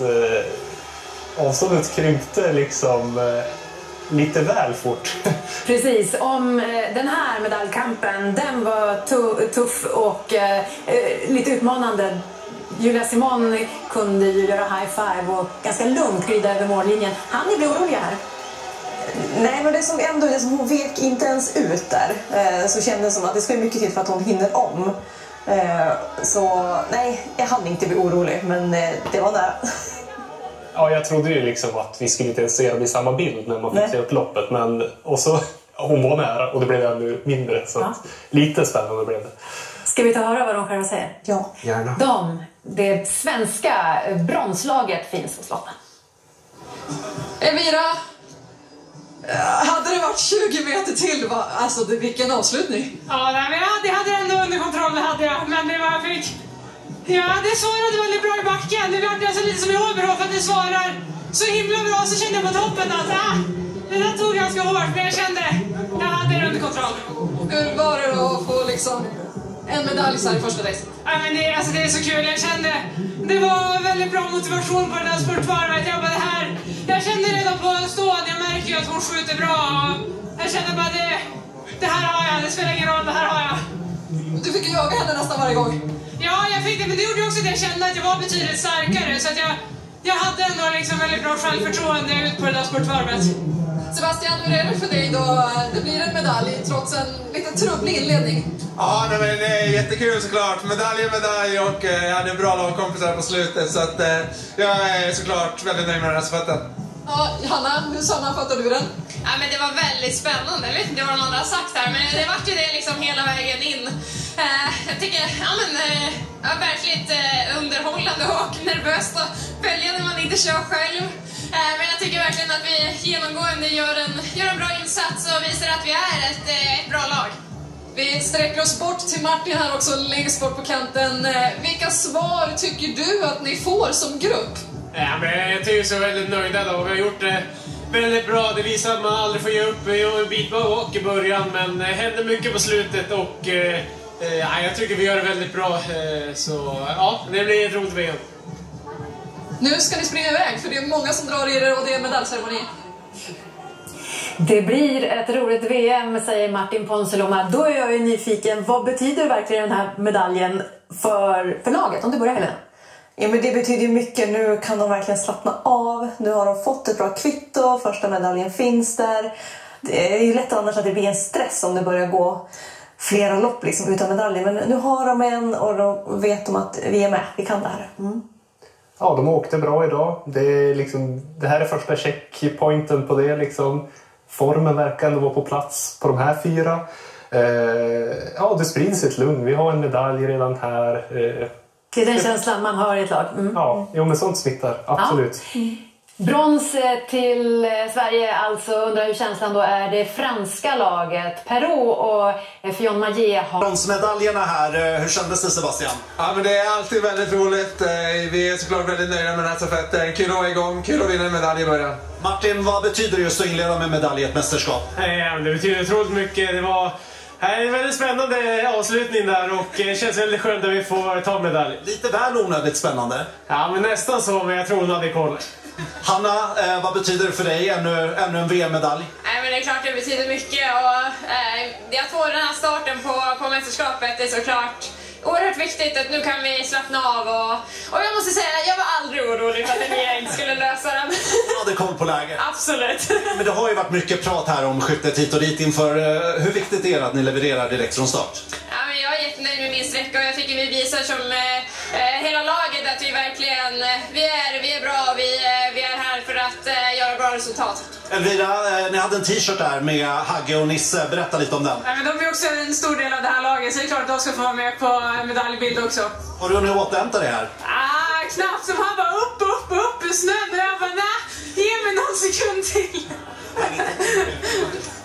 eh, avståndet krympte liksom eh, lite väl fort. Precis, om eh, den här medaljkampen, den var tu- tuff och eh, lite utmanande. Julia Simone kunde ju göra high five och ganska lugnt glida över mållinjen. Han är bli oroliga här. Nej, men det som ändå det som hon vek inte ens ut där. Eh, så kändes det som att det ska mycket till för att hon hinner om. Eh, så nej, jag hann inte bli orolig, men eh, det var nära. Ja, jag trodde ju liksom att vi skulle inte ens se dem i samma bild när man fick se upp loppet. Men och så, hon var nära och det blev ännu mindre. Så ja. Lite spännande blev det. Ska vi ta och höra vad de själva säger? Ja, gärna. De, det svenska bronslaget finns hos Lotta. Elvira, hade det varit tjugo meter till, va? Alltså det, vilken avslutning. Ja, nej, men jag, det hade jag ändå under kontroll, det hade jag. Men det var, jag fick... Ja, det svarade väldigt bra i backen. Det var alltså lite som i Åberå för att det svarar så himla bra. Så kände jag på toppen att ah, det där tog ganska hårt. Men jag kände, jag hade det under kontroll. Hur var det då att få liksom en medalj så här i första racet? Ja, men det, alltså, det är så kul. Jag kände, det var väldigt bra motivation på det där spurtvarvet. Jag bara, det här, jag kände redan på stånd. Jag märker ju att hon skjuter bra. Jag kände bara, det, det här har jag. Det spelar ingen roll, det här har jag. Du fick ju jaga henne nästan varje gång. Ja, jag fick det, men det gjorde också att jag kände att jag var betydligt starkare. Så att jag, jag hade ändå liksom väldigt bra självförtroende ut på det där spurtvarvet. Sebastian, hur är det för dig då? Det blir en medalj trots en lite trubblig inledning. Ja, nej, men det är jättekul såklart. Medalj är medalj och eh, jag hade bra lagkompisar på slutet. Så att eh, jag är såklart väldigt nöjd med den här stafetten. Ja, Hanna, hur sammanfattar du den? Ja, men det var väldigt spännande. Jag vet inte vad de andra har sagt här, men det var ju det liksom hela vägen in. Uh, jag tycker, ja men, uh, ja, verkligen uh, underhållande och nervöst att välja när man inte kör själv. Uh, men jag tycker verkligen att vi genomgående gör en, gör en bra insats och visar att vi är ett, uh, ett bra lag. Vi sträcker oss bort till Martin här också, längst bort på kanten. Uh, vilka svar tycker du att ni får som grupp? Ja, men jag tycker så väldigt nöjda då. Vi har gjort det väldigt bra. Det visar att man aldrig får ge upp. Vi har en bit bak i början, men det händer mycket på slutet och eh, ja, jag tycker vi gör det väldigt bra. Eh, så ja, det blir ett roligt V M. Nu ska ni springa iväg, för det är många som drar i er och det är medaljceremoni. Det blir ett roligt V M, säger Martin Ponsiluoma. Då är jag ju nyfiken. Vad betyder verkligen den här medaljen för, för laget? Om du börjar, Helena. Ja, men det betyder ju mycket. Nu kan de verkligen slappna av. Nu har de fått ett bra kvitto. Första medaljen finns där. Det är ju lätt annars att det blir en stress om det börjar gå flera lopp liksom, utan medaljer. Men nu har de en och då vet de att vi är med. Vi kan det här. Mm. ja, de åkte bra idag. Det, är liksom, det här är första checkpointen på det. Liksom. Formen verkar ändå vara på plats på de här fyra. Eh, ja, det sprids ett lugn. Vi har en medalj redan här. Eh, det är den känslan man har i ett lag. Mm. Ja, jo, men sånt smittar. Absolut. Ja. Brons till Sverige, alltså undrar hur känslan då är det franska laget. Perrault och Fillon Maillet har... Bronsmedaljerna här, hur kändes det Sebastian? Ja, men det är alltid väldigt roligt. Vi är såklart väldigt nöjda med den här stafetten. Kul att vara igång, kul att vinna en medalj i början. Martin, vad betyder det just att inleda med medalj i ett mästerskap? Ja, det betyder otroligt mycket. Det var en väldigt spännande avslutning där och det känns väldigt skönt att vi får ta medalj. Lite väl onödigt spännande. Ja, men nästan så, men jag tror hon hade koll. Hanna, eh, vad betyder det för dig? Ännu, ännu en V M-medalj? Nej, men det är klart det betyder mycket och eh, att få den här starten på, på mästerskapet är såklart oerhört viktigt att nu kan vi slappna av och, och jag måste säga jag var aldrig orolig för att Emilia inte skulle lösa den. Du hade koll på läget. Absolut. Men det har ju varit mycket prat här om skyttet hit och dit inför. Eh, hur viktigt är det att ni levererar direkt från start? Ja, men jag är jättenöjd med min sträcka och jag tycker vi visar som eh, hela laget att vi verkligen vi är, vi är bra och vi, vi är här för att eh, göra bra resultat. Elvira, eh, ni hade en t-shirt där med Hagge och Nisse. Berätta lite om den. Ja, men de är också en stor del av det här laget så det är klart att de ska få vara med på medaljbild också. Har du hunnit återhämta det här? Ah, knappt som han bara upp, upp, upp i snön och jag bara nej, ge mig någon sekund till.